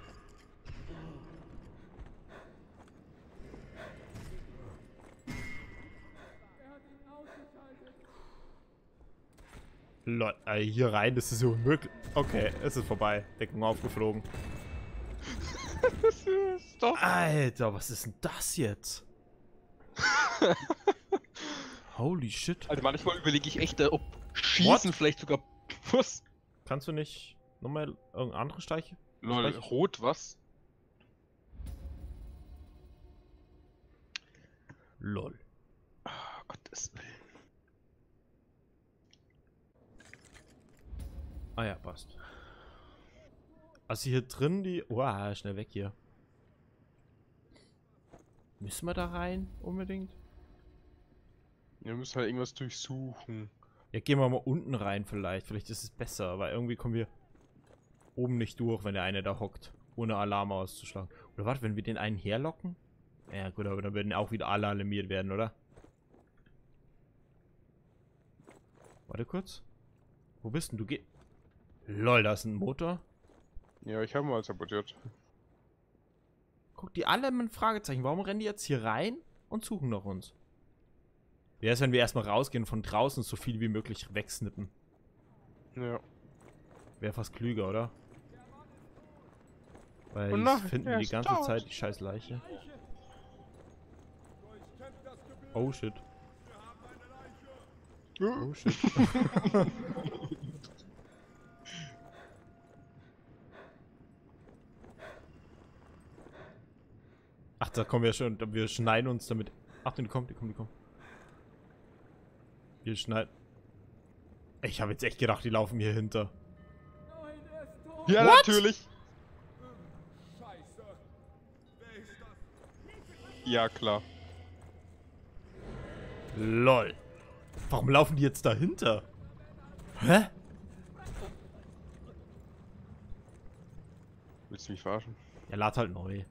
Lol, hier rein, das ist so unmöglich. Okay, es ist vorbei. Deckung aufgeflogen. Stopp. Alter, was ist denn das jetzt? Holy shit. Also manchmal überlege ich echt, ob Schießen vielleicht sogar... Was? Kannst du nicht nochmal irgendeine andere Steiche? Lol, rot, was? Lol. Oh, Gottes Willen. Ah ja, passt. Also hier drin die... Wow, schnell weg hier. Müssen wir da rein unbedingt? Wir müssen halt irgendwas durchsuchen. Ja, gehen wir mal unten rein vielleicht. Vielleicht ist es besser, weil irgendwie kommen wir oben nicht durch, wenn der eine da hockt. Ohne Alarm auszuschlagen. Oder warte, wenn wir den einen herlocken? Ja gut, aber dann würden auch wieder alle alarmiert werden, oder? Warte kurz. Wo bist denn du? Lol, da ist ein Motor. Ja, ich habe mal sabotiert. Guck, die alle mit Fragezeichen. Warum rennen die jetzt hier rein und suchen nach uns? Wie wäre es, wenn wir erstmal rausgehen und von draußen so viel wie möglich wegsnippen? Ja. Wäre fast klüger, oder? Weil Oh die nein, finden er die ist ganze tot. Zeit die scheiß Leiche. Oh shit. Oh shit. Ach, da kommen wir schon. Wir schneiden uns damit. Ach, die kommen. Wir schneiden. Ich habe jetzt echt gedacht, die laufen hier hinter. Ja, What? natürlich. Ja, klar. LOL. Warum laufen die jetzt dahinter? Hä? Willst du mich verarschen? Ja, lad halt neu.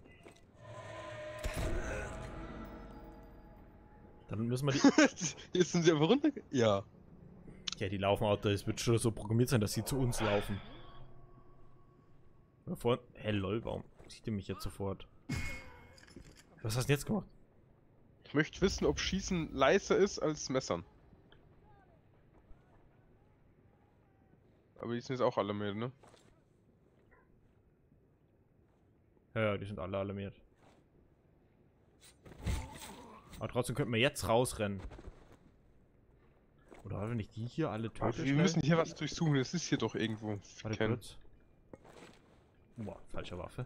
Dann müssen wir die... Jetzt sind sie einfach runter. Ja. Ja, die laufen auch, das wird schon so programmiert sein, dass sie zu uns laufen. Hä, lol, warum sieht ihr mich jetzt sofort? Was hast du denn jetzt gemacht? Ich möchte wissen, ob Schießen leiser ist als Messern. Aber die sind jetzt auch alle mehr, ne? Ja, die sind alle alarmiert. Aber trotzdem könnten wir jetzt rausrennen. Oder wenn ich die hier alle töte? Wir müssen hier was durchsuchen, es ist hier doch irgendwo. Warte kurz. Boah, falsche Waffe.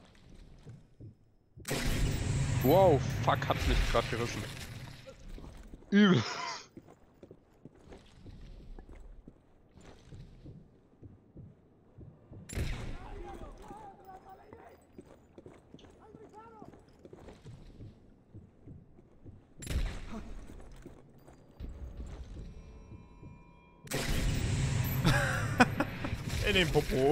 Wow, fuck, hat's mich gerade gerissen. Übel. In den Popo.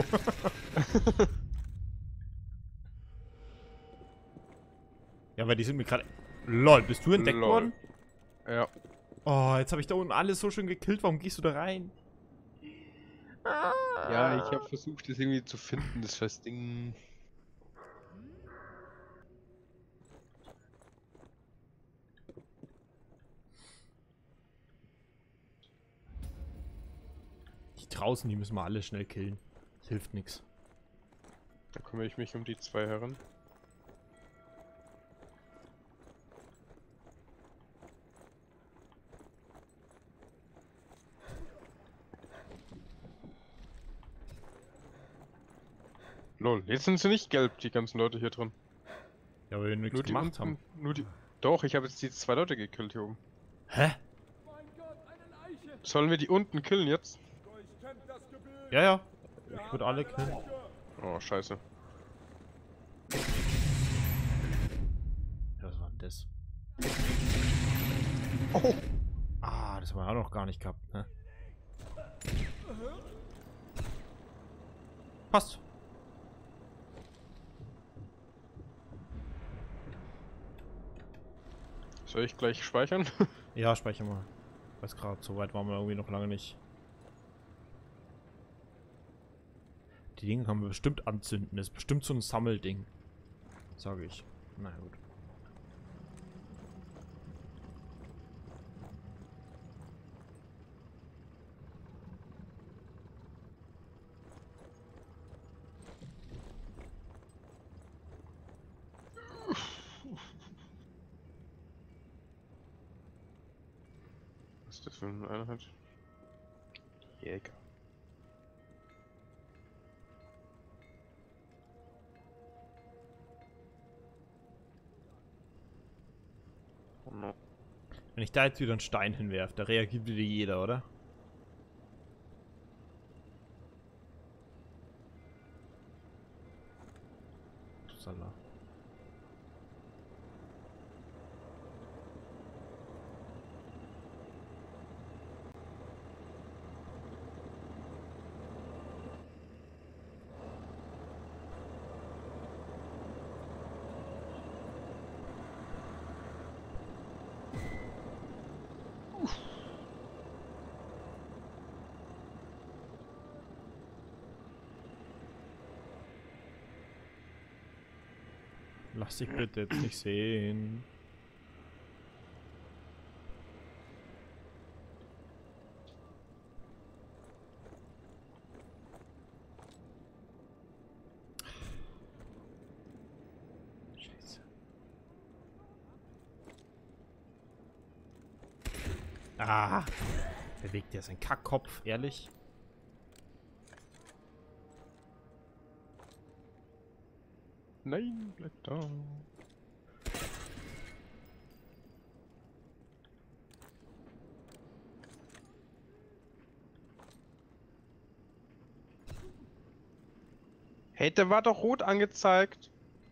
Ja, weil die sind mir gerade... LOL, bist du entdeckt worden? Ja. Oh, jetzt habe ich da unten alles so schön gekillt. Warum gehst du da rein? Ja, ich habe versucht, das irgendwie zu finden, das scheiß Ding. Die draußen, die müssen wir alle schnell killen. Das hilft nichts. Da kümmere ich mich um die zwei Herren. Lol, jetzt sind sie nicht gelb, die ganzen Leute hier drin. Ja, weil wir nichts Nur die gemacht haben. unten, nur die... Doch, ich habe jetzt die zwei Leute gekillt hier oben. Hä? Sollen wir die unten killen jetzt? Ja, ja. Ich würde alle killen. Oh, scheiße. Was war denn das? Oh! Ah, das haben wir auch noch gar nicht gehabt, ne? Passt. Soll ich gleich speichern? Ja, speichern wir. Weiß gerade, so weit waren wir irgendwie noch lange nicht. Die Dinge können wir bestimmt anzünden. Das ist bestimmt so ein Sammelding. Sage ich. Na gut. Was ist das für eine Einheit? Jäger. Oh no. Wenn ich da jetzt wieder einen Stein hinwerfe, da reagiert wieder jeder, oder? Upsala. Lass dich bitte jetzt nicht sehen. Scheiße. Ah! Bewegt der seinen Kackkopf, ehrlich? Nein, bleib da. Hey, der war doch rot angezeigt.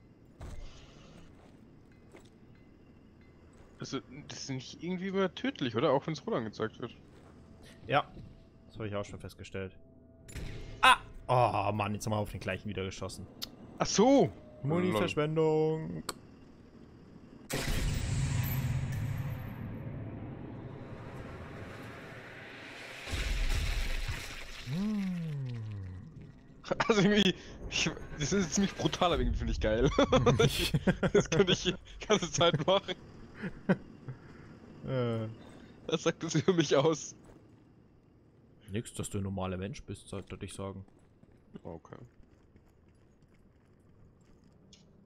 Also, das ist nicht irgendwie immer tödlich, oder? Auch wenn es rot angezeigt wird. Ja. Das habe ich auch schon festgestellt. Ah! Oh Mann, jetzt haben wir auf den gleichen wieder geschossen. Ach so! Muni-Verschwendung. Also irgendwie, das ist ziemlich brutal, aber irgendwie finde ich geil. Das könnte ich die ganze Zeit machen. Was sagt das über mich aus? Nix, dass du ein normaler Mensch bist, sollte ich sagen. Okay.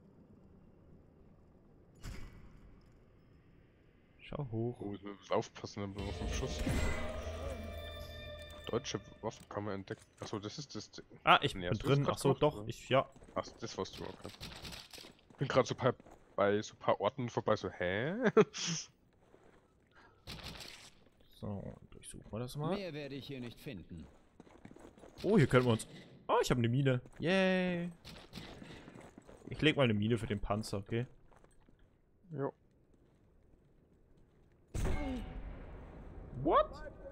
Schau hoch. Oh, ich muss aufpassen, dann auf den Schuss. Deutsche Waffenkammer entdeckt. Achso, das ist das. Ah, ich Nee, bin hast du das drin. grad Achso, gemacht, doch. oder? Ja. Ach, das warst du, okay. Ich bin gerade so bei so ein paar Orten vorbei, so, hä? So, durchsuchen wir das mal. Mehr werde ich hier nicht finden. Oh, hier können wir uns... Oh, ich habe eine Mine. Yay. Ich leg mal eine Mine für den Panzer, okay? Jo. What?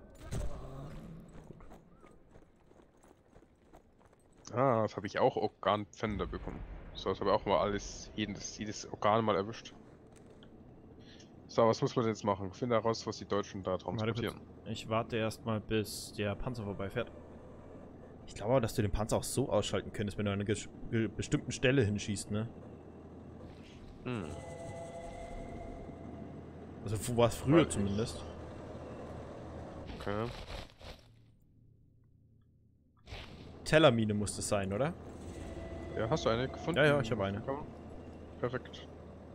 Ah, das habe ich auch Organpfänder bekommen. So, das habe ich auch mal alles, jedes Organ mal erwischt. So, was muss man denn jetzt machen? Finde heraus, was die Deutschen da transportieren. Ich warte erstmal, bis der Panzer vorbeifährt. Ich glaube aber, dass du den Panzer auch so ausschalten könntest, wenn du an einer bestimmten Stelle hinschießt, ne? Hm. Also war es früher zumindest. Okay. Tellermine muss es sein, oder? Ja, hast du eine gefunden? Ja, ich habe eine. Perfekt.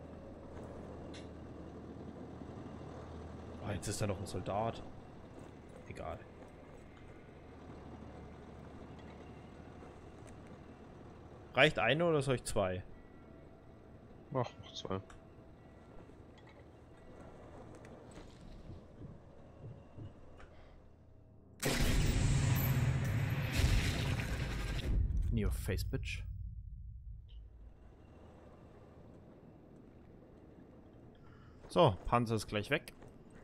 Oh, jetzt ist da noch ein Soldat. Egal. Reicht eine oder soll ich zwei? Mach 2. Neo Face Bitch. So, Panzer ist gleich weg.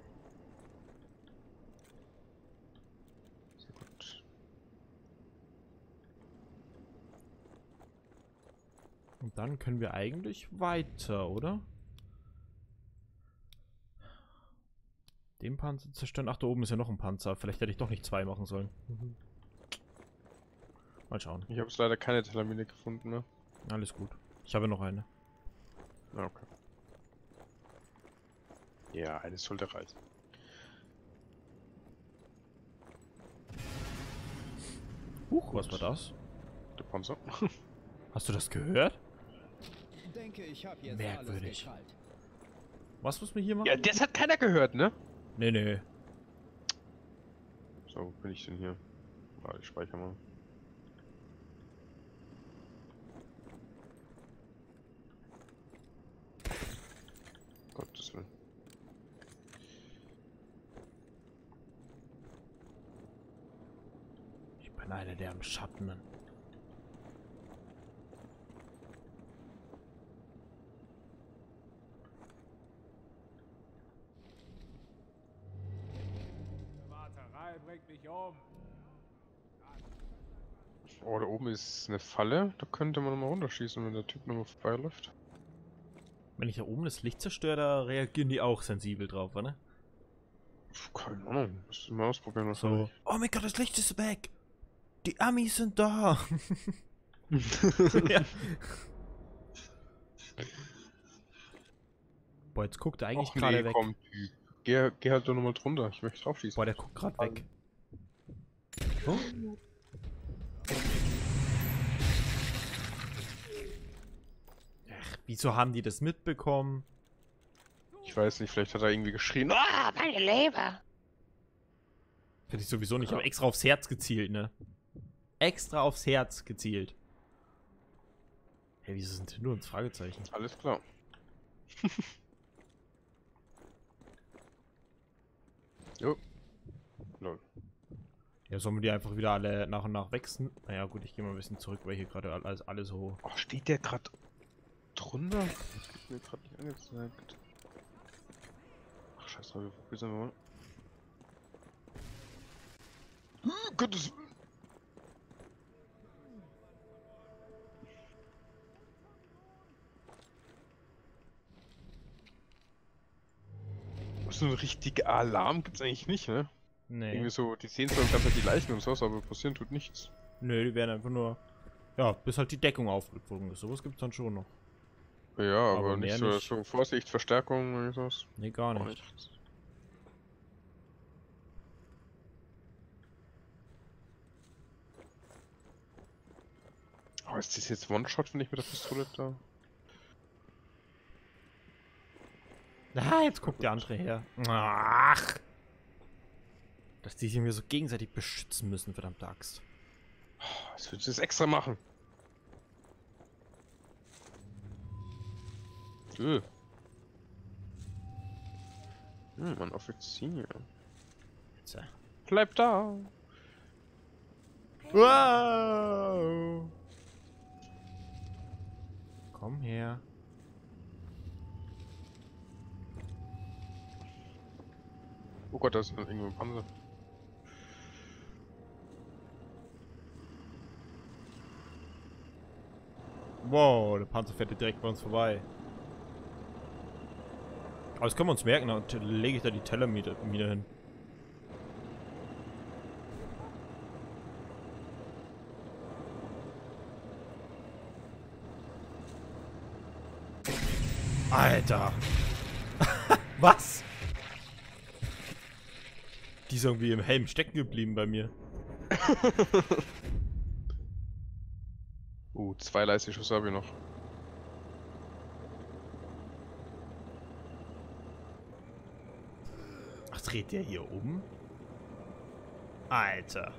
Sehr gut. Und dann können wir eigentlich weiter, oder? Den Panzer zerstören. Ach, da oben ist ja noch ein Panzer. Vielleicht hätte ich doch nicht zwei machen sollen. Mal schauen. Ich habe leider keine Tellermine gefunden, ne? Alles gut. Ich habe noch eine. Ah, okay. Ja, eine sollte reichen. Huch, was war das? Der Panzer. Hast du das gehört? Denke, ich habe jetzt Merkwürdig. alles gekrallt. Was muss man hier machen? Ja, das hat keiner gehört, ne? Nee, nee. So, wo bin ich denn hier? Ah, ich speichere mal. Gottes Willen. Ich bin einer der im Schatten. Warterei bringt mich um. Oh, da oben ist eine Falle. Da könnte man mal runterschießen, wenn der Typ nochmal vorbeiläuft. Wenn ich da oben das Licht zerstöre, da reagieren die auch sensibel drauf, oder? Keine Ahnung. Müssen wir mal ausprobieren, was So. Oh mein Gott, das Licht ist weg! Die Amis sind da! Ja. Boah, jetzt guckt er eigentlich gerade weg. Komm, geh halt doch nochmal drunter. Ich möchte drauf schießen. Boah, der guckt gerade weg. Oh. Ach, wieso haben die das mitbekommen? Ich weiß nicht, vielleicht hat er irgendwie geschrien. Ah, meine Leber! Hätte ich sowieso nicht. Ich habe extra aufs Herz gezielt, ne? Extra aufs Herz gezielt. Hey, wieso sind denn nur uns Fragezeichen? Alles klar. Jo. Lol. Ja, sollen wir die einfach wieder alle nach und nach wechseln? Naja, gut, ich gehe mal ein bisschen zurück, weil hier gerade alles so. Oh, steht der gerade drunter? Das wird mir gerade nicht angezeigt. Ach, scheiße, wo sind wir mal? Gottes Willen. So ein richtiger Alarm gibt's eigentlich nicht, ne? Nee. Irgendwie so, die sehen zwar ganz die Leichen und sowas, aber passieren tut nichts. Nö, die werden einfach nur. Ja, bis halt die Deckung aufgeflogen ist. Sowas gibt's dann schon noch. Ja, aber, Aber nicht mehr so, nicht. so Vorsicht, Verstärkung oder sowas. Nee, gar Auch nicht. nichts. Oh, ist das jetzt One-Shot, wenn ich mit der Pistole da? Ah, jetzt guckt der andere her. Ach. Dass die sich mir so gegenseitig beschützen müssen, verdammte Axt. Was willst du das extra machen? Mein Offizier. Jetzt, Bleib da. wow. Komm her. Oh Gott, da ist irgendwo ein Panzer. Wow, der Panzer fährt direkt bei uns vorbei. Aber das können wir uns merken, dann lege ich da die Tellermine hin. Alter! Was? Die ist irgendwie im Helm stecken geblieben bei mir. 2 Leistungsschuss habe ich noch. Ach, dreht der hier um? Alter.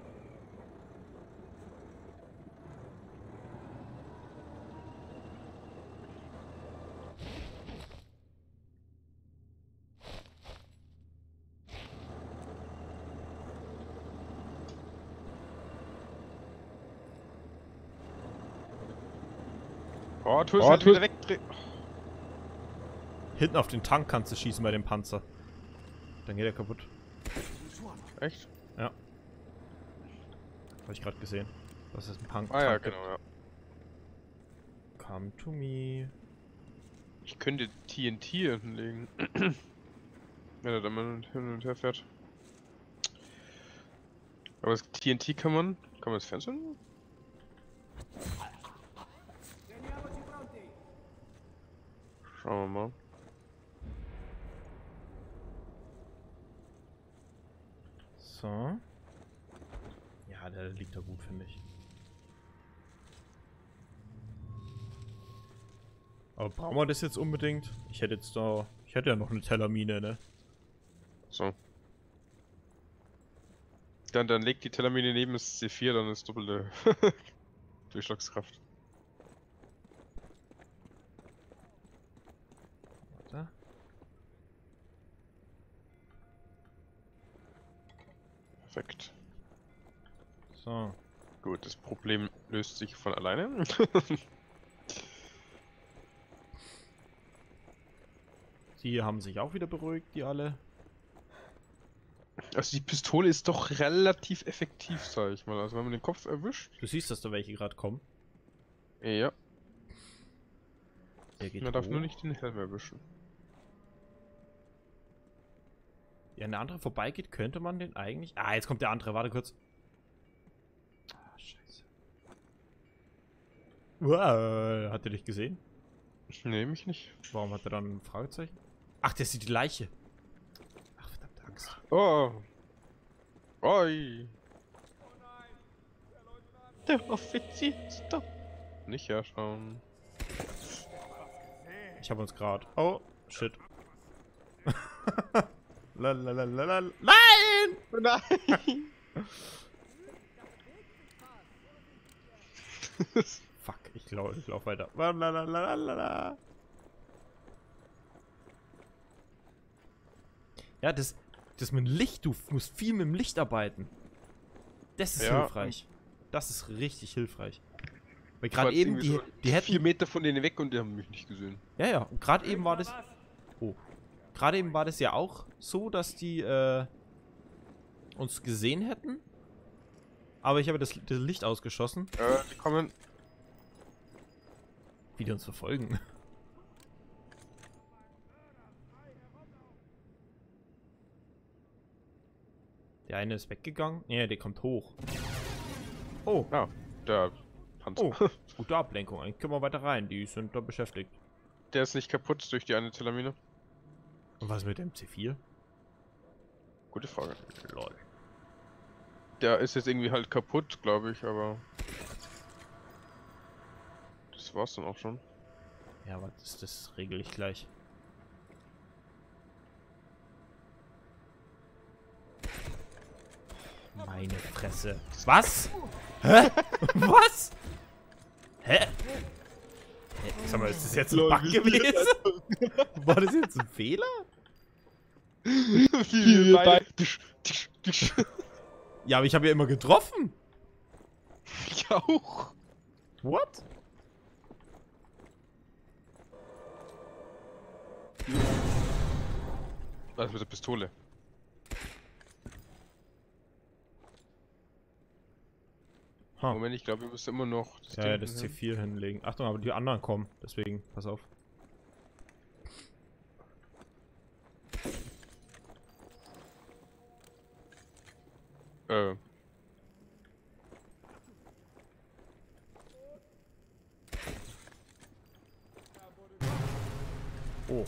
Oh, tu es halt wieder wegdrehen. Hinten auf den Tank kannst du schießen bei dem Panzer. Dann geht er kaputt. Echt? Ja. Habe ich gerade gesehen. Das ist ein Tank. Ah ja, genau, ja. Come to me. Ich könnte TNT hinlegen. Wenn er dann mal hin und her fährt. Aber das TNT kann man das fernstellen? Schauen wir mal. So. Ja, der liegt da gut, finde ich. Aber brauchen wir das jetzt unbedingt? Ich hätte ja noch eine Tellermine, ne? So. Dann legt die Tellermine neben das C4, dann ist doppelte Durchschlagskraft. Warte. Perfekt. So. Gut, das Problem löst sich von alleine. Die haben sich auch wieder beruhigt, die alle. Also die Pistole ist doch relativ effektiv, sag ich mal. Also wenn man den Kopf erwischt. Du siehst, dass da welche gerade kommen. Ja. Der geht Man darf hoch. nur nicht den Helm erwischen. Ja, eine andere vorbeigeht, könnte man den eigentlich. Ah, jetzt kommt der andere, warte kurz. Ah, scheiße. Wow, hat er dich gesehen? Nee, mich nicht. Warum hat er dann ein Fragezeichen? Ach, der sieht die Leiche. Ach, verdammte Angst. Oh. Oi. Der Offizier ist da. Nicht herschauen. Ich habe uns gerade. Oh, shit. Lalalala. Nein! Nein! Fuck, ich lauf weiter. Lalalala. Ja, das mit dem Licht, du musst viel mit dem Licht arbeiten. Das ist hilfreich. Das ist richtig hilfreich. Weil gerade eben, die hätten 4 Meter von denen weg und die haben mich nicht gesehen. Ja, ja, und gerade eben war das. Oh. Gerade eben war das ja auch so, dass die uns gesehen hätten. Aber ich habe das Licht ausgeschossen. Die kommen. Wie die uns verfolgen. Der eine ist weggegangen. Ja, der kommt hoch. Oh. Ja, der Panzer. Oh. Gute Ablenkung. Eigentlich können wir weiter rein. Die sind da beschäftigt. Der ist nicht kaputt durch die eine Tellermine. Und was mit dem C4? Gute Frage. Lol. Der ist jetzt irgendwie halt kaputt, glaube ich, aber... Das war's dann auch schon. Ja, aber das regel ich gleich. Meine Fresse. Was? Hä? Was? Hä? Sag mal, ist das jetzt ein Bug gewesen? War das jetzt ein Fehler? Ja, aber ich habe ja immer getroffen. Ich auch. What? Was mit der Pistole? Moment, ich glaube, wir müssen immer noch das Ja, das C4 hinlegen. Achtung, aber die anderen kommen. Deswegen, pass auf. Oh.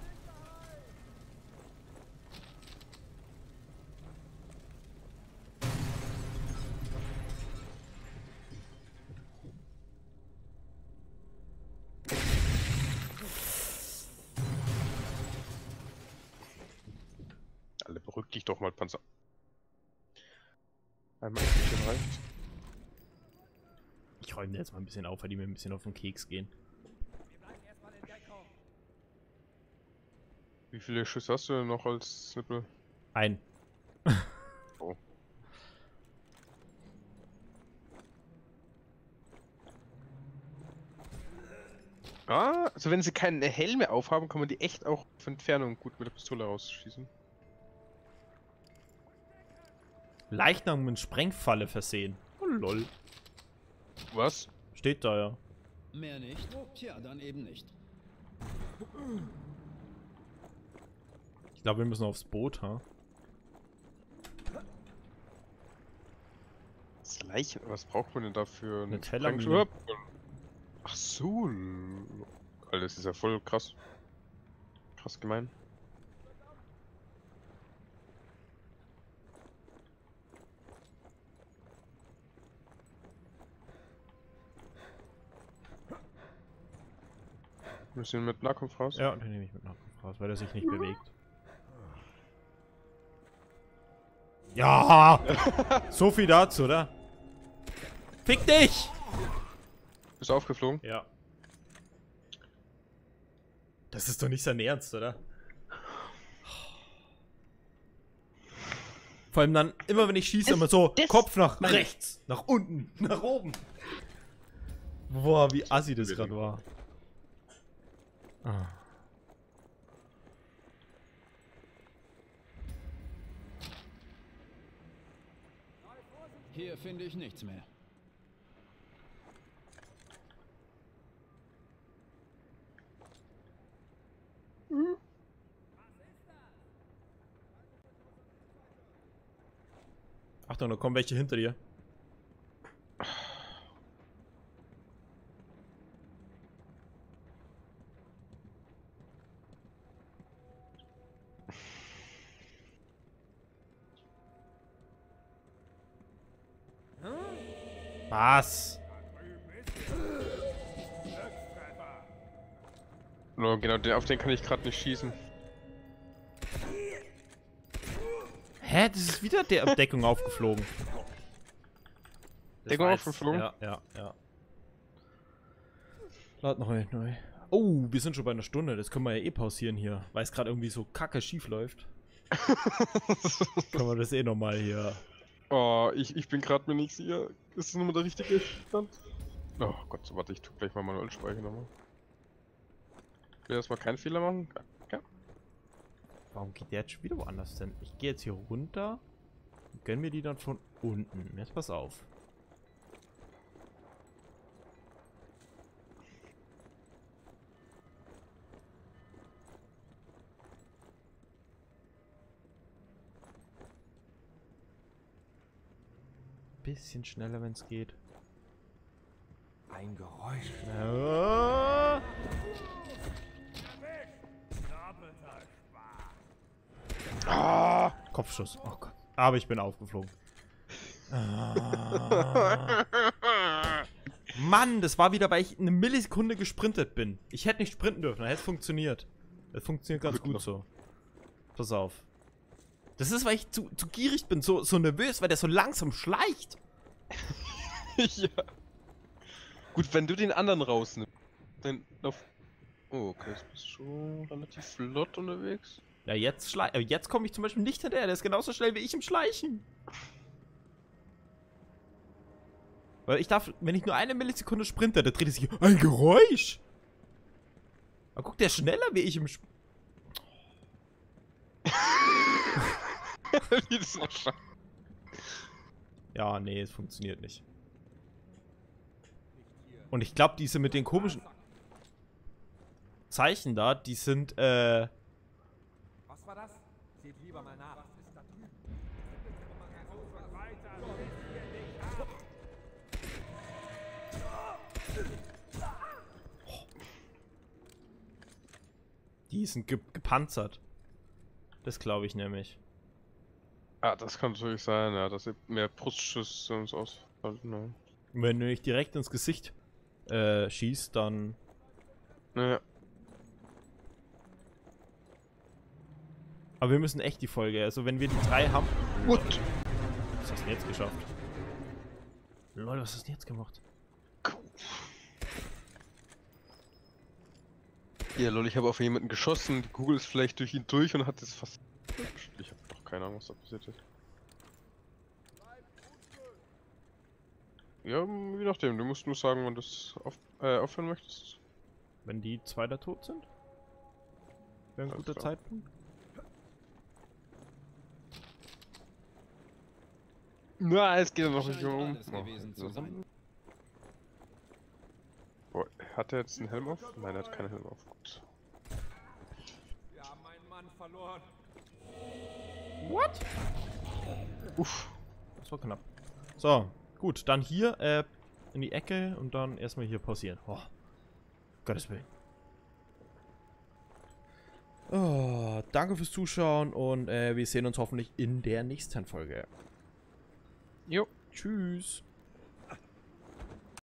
Alle beruhig dich doch mal, Panzer. Einmal ein bisschen reicht. Ich räume jetzt mal ein bisschen auf, weil die mir ein bisschen auf den Keks gehen. Wie viele Schüsse hast du denn noch als Snippel? Ein. Oh. Ah, also wenn sie keine Helme aufhaben, kann man die echt auch von Entfernung gut mit der Pistole rausschießen. Leichnam mit Sprengfalle versehen. Oh lol. Was? Steht da ja. Mehr nicht? Tja, dann eben nicht. Ich glaube, wir müssen aufs Boot, ha? Das Leichen, was braucht man denn dafür? Eine Tellermine. Ach so. Alter, das ist ja voll krass. Krass gemein. Müssen wir mit Nahkampf raus? Ja, den nehme ich mit Nahkampf raus, weil er sich nicht bewegt. Ja! So viel dazu, oder? Fick dich! Bist du aufgeflogen? Ja. Das ist doch nicht sein Ernst, oder? Vor allem dann, immer wenn ich schieße, immer so, Kopf nach rechts, nach unten, nach oben. Boah, wie assi das gerade war. Ah. Hier finde ich nichts mehr. Achtung, da kommen welche hinter dir. Was? No, genau, auf den kann ich gerade nicht schießen. Hä? Das ist wieder der Deckung aufgeflogen. Deckung aufgeflogen? Ja. Lad noch neu. Oh, wir sind schon bei einer Stunde. Das können wir ja eh pausieren hier. Weil es gerade irgendwie so kacke schief läuft. Können wir das eh nochmal hier. Oh, ich bin gerade mir nicht sicher. Ist das nochmal der richtige Stand? Oh Gott, so warte, ich tue gleich mal manuell speichern nochmal. Ich will erstmal keinen Fehler machen. Ja. Warum geht der jetzt schon wieder woanders denn? Ich gehe jetzt hier runter und gönn mir die dann von unten. Jetzt pass auf. Bisschen schneller, wenn es geht. Ein Geräusch. Ah, Kopfschuss. Oh Gott. Aber ich bin aufgeflogen. Mann, das war wieder, weil ich eine Millisekunde gesprintet bin. Ich hätte nicht sprinten dürfen, dann hätte es funktioniert. Das funktioniert ganz gut so. Pass auf. Das ist, weil ich zu gierig bin, so nervös, weil der so langsam schleicht. Ja. Gut, wenn du den anderen rausnimmst, dann lauf... Oh, okay, jetzt bist du schon relativ flott unterwegs. Ja, jetzt komme ich zum Beispiel nicht hinterher. Der ist genauso schnell wie ich im Schleichen. Weil ich darf, wenn ich nur eine Millisekunde sprinte, da dreht es sich ein Geräusch. Aber guck, der ist schneller wie ich im Wie das noch schafft. Ja, nee, es funktioniert nicht. Und ich glaube, diese mit den komischen Zeichen da, die sind, Was war das? Seht lieber mal nach. Was ist da drüben? Weiter, die sind gepanzert. Das glaube ich nämlich. Ah, das kann natürlich sein, ja, dass sie mehr Brustschüsse uns aushalten. Ja. Und wenn du nicht direkt ins Gesicht schießt, dann... Naja. Aber wir müssen echt die Folge, also wenn wir die 3 haben... What? Was hast du denn jetzt geschafft? Lol, was hast du denn jetzt gemacht? Ja, lol, ich habe auf jemanden geschossen, die Kugel ist vielleicht durch ihn durch und hat es fast... Ich habe doch keine Ahnung, was da passiert ist. Ja, je nachdem, du musst nur sagen, wann du es aufhören möchtest. Wenn die 2 da tot sind? Wäre ein Alles guter klar. Zeitpunkt. Na, es geht ja noch nicht Scheint um. alles gewesen zu sein. Boah, hat er jetzt einen Helm auf? Nein, er hat keinen Helm auf. Gut. wir haben einen Mann verloren. What? Uff. Das war knapp. So, gut, dann hier in die Ecke und dann erstmal hier pausieren. Oh, Gottes Willen. Oh, danke fürs Zuschauen und wir sehen uns hoffentlich in der nächsten Folge. Jo. Tschüss.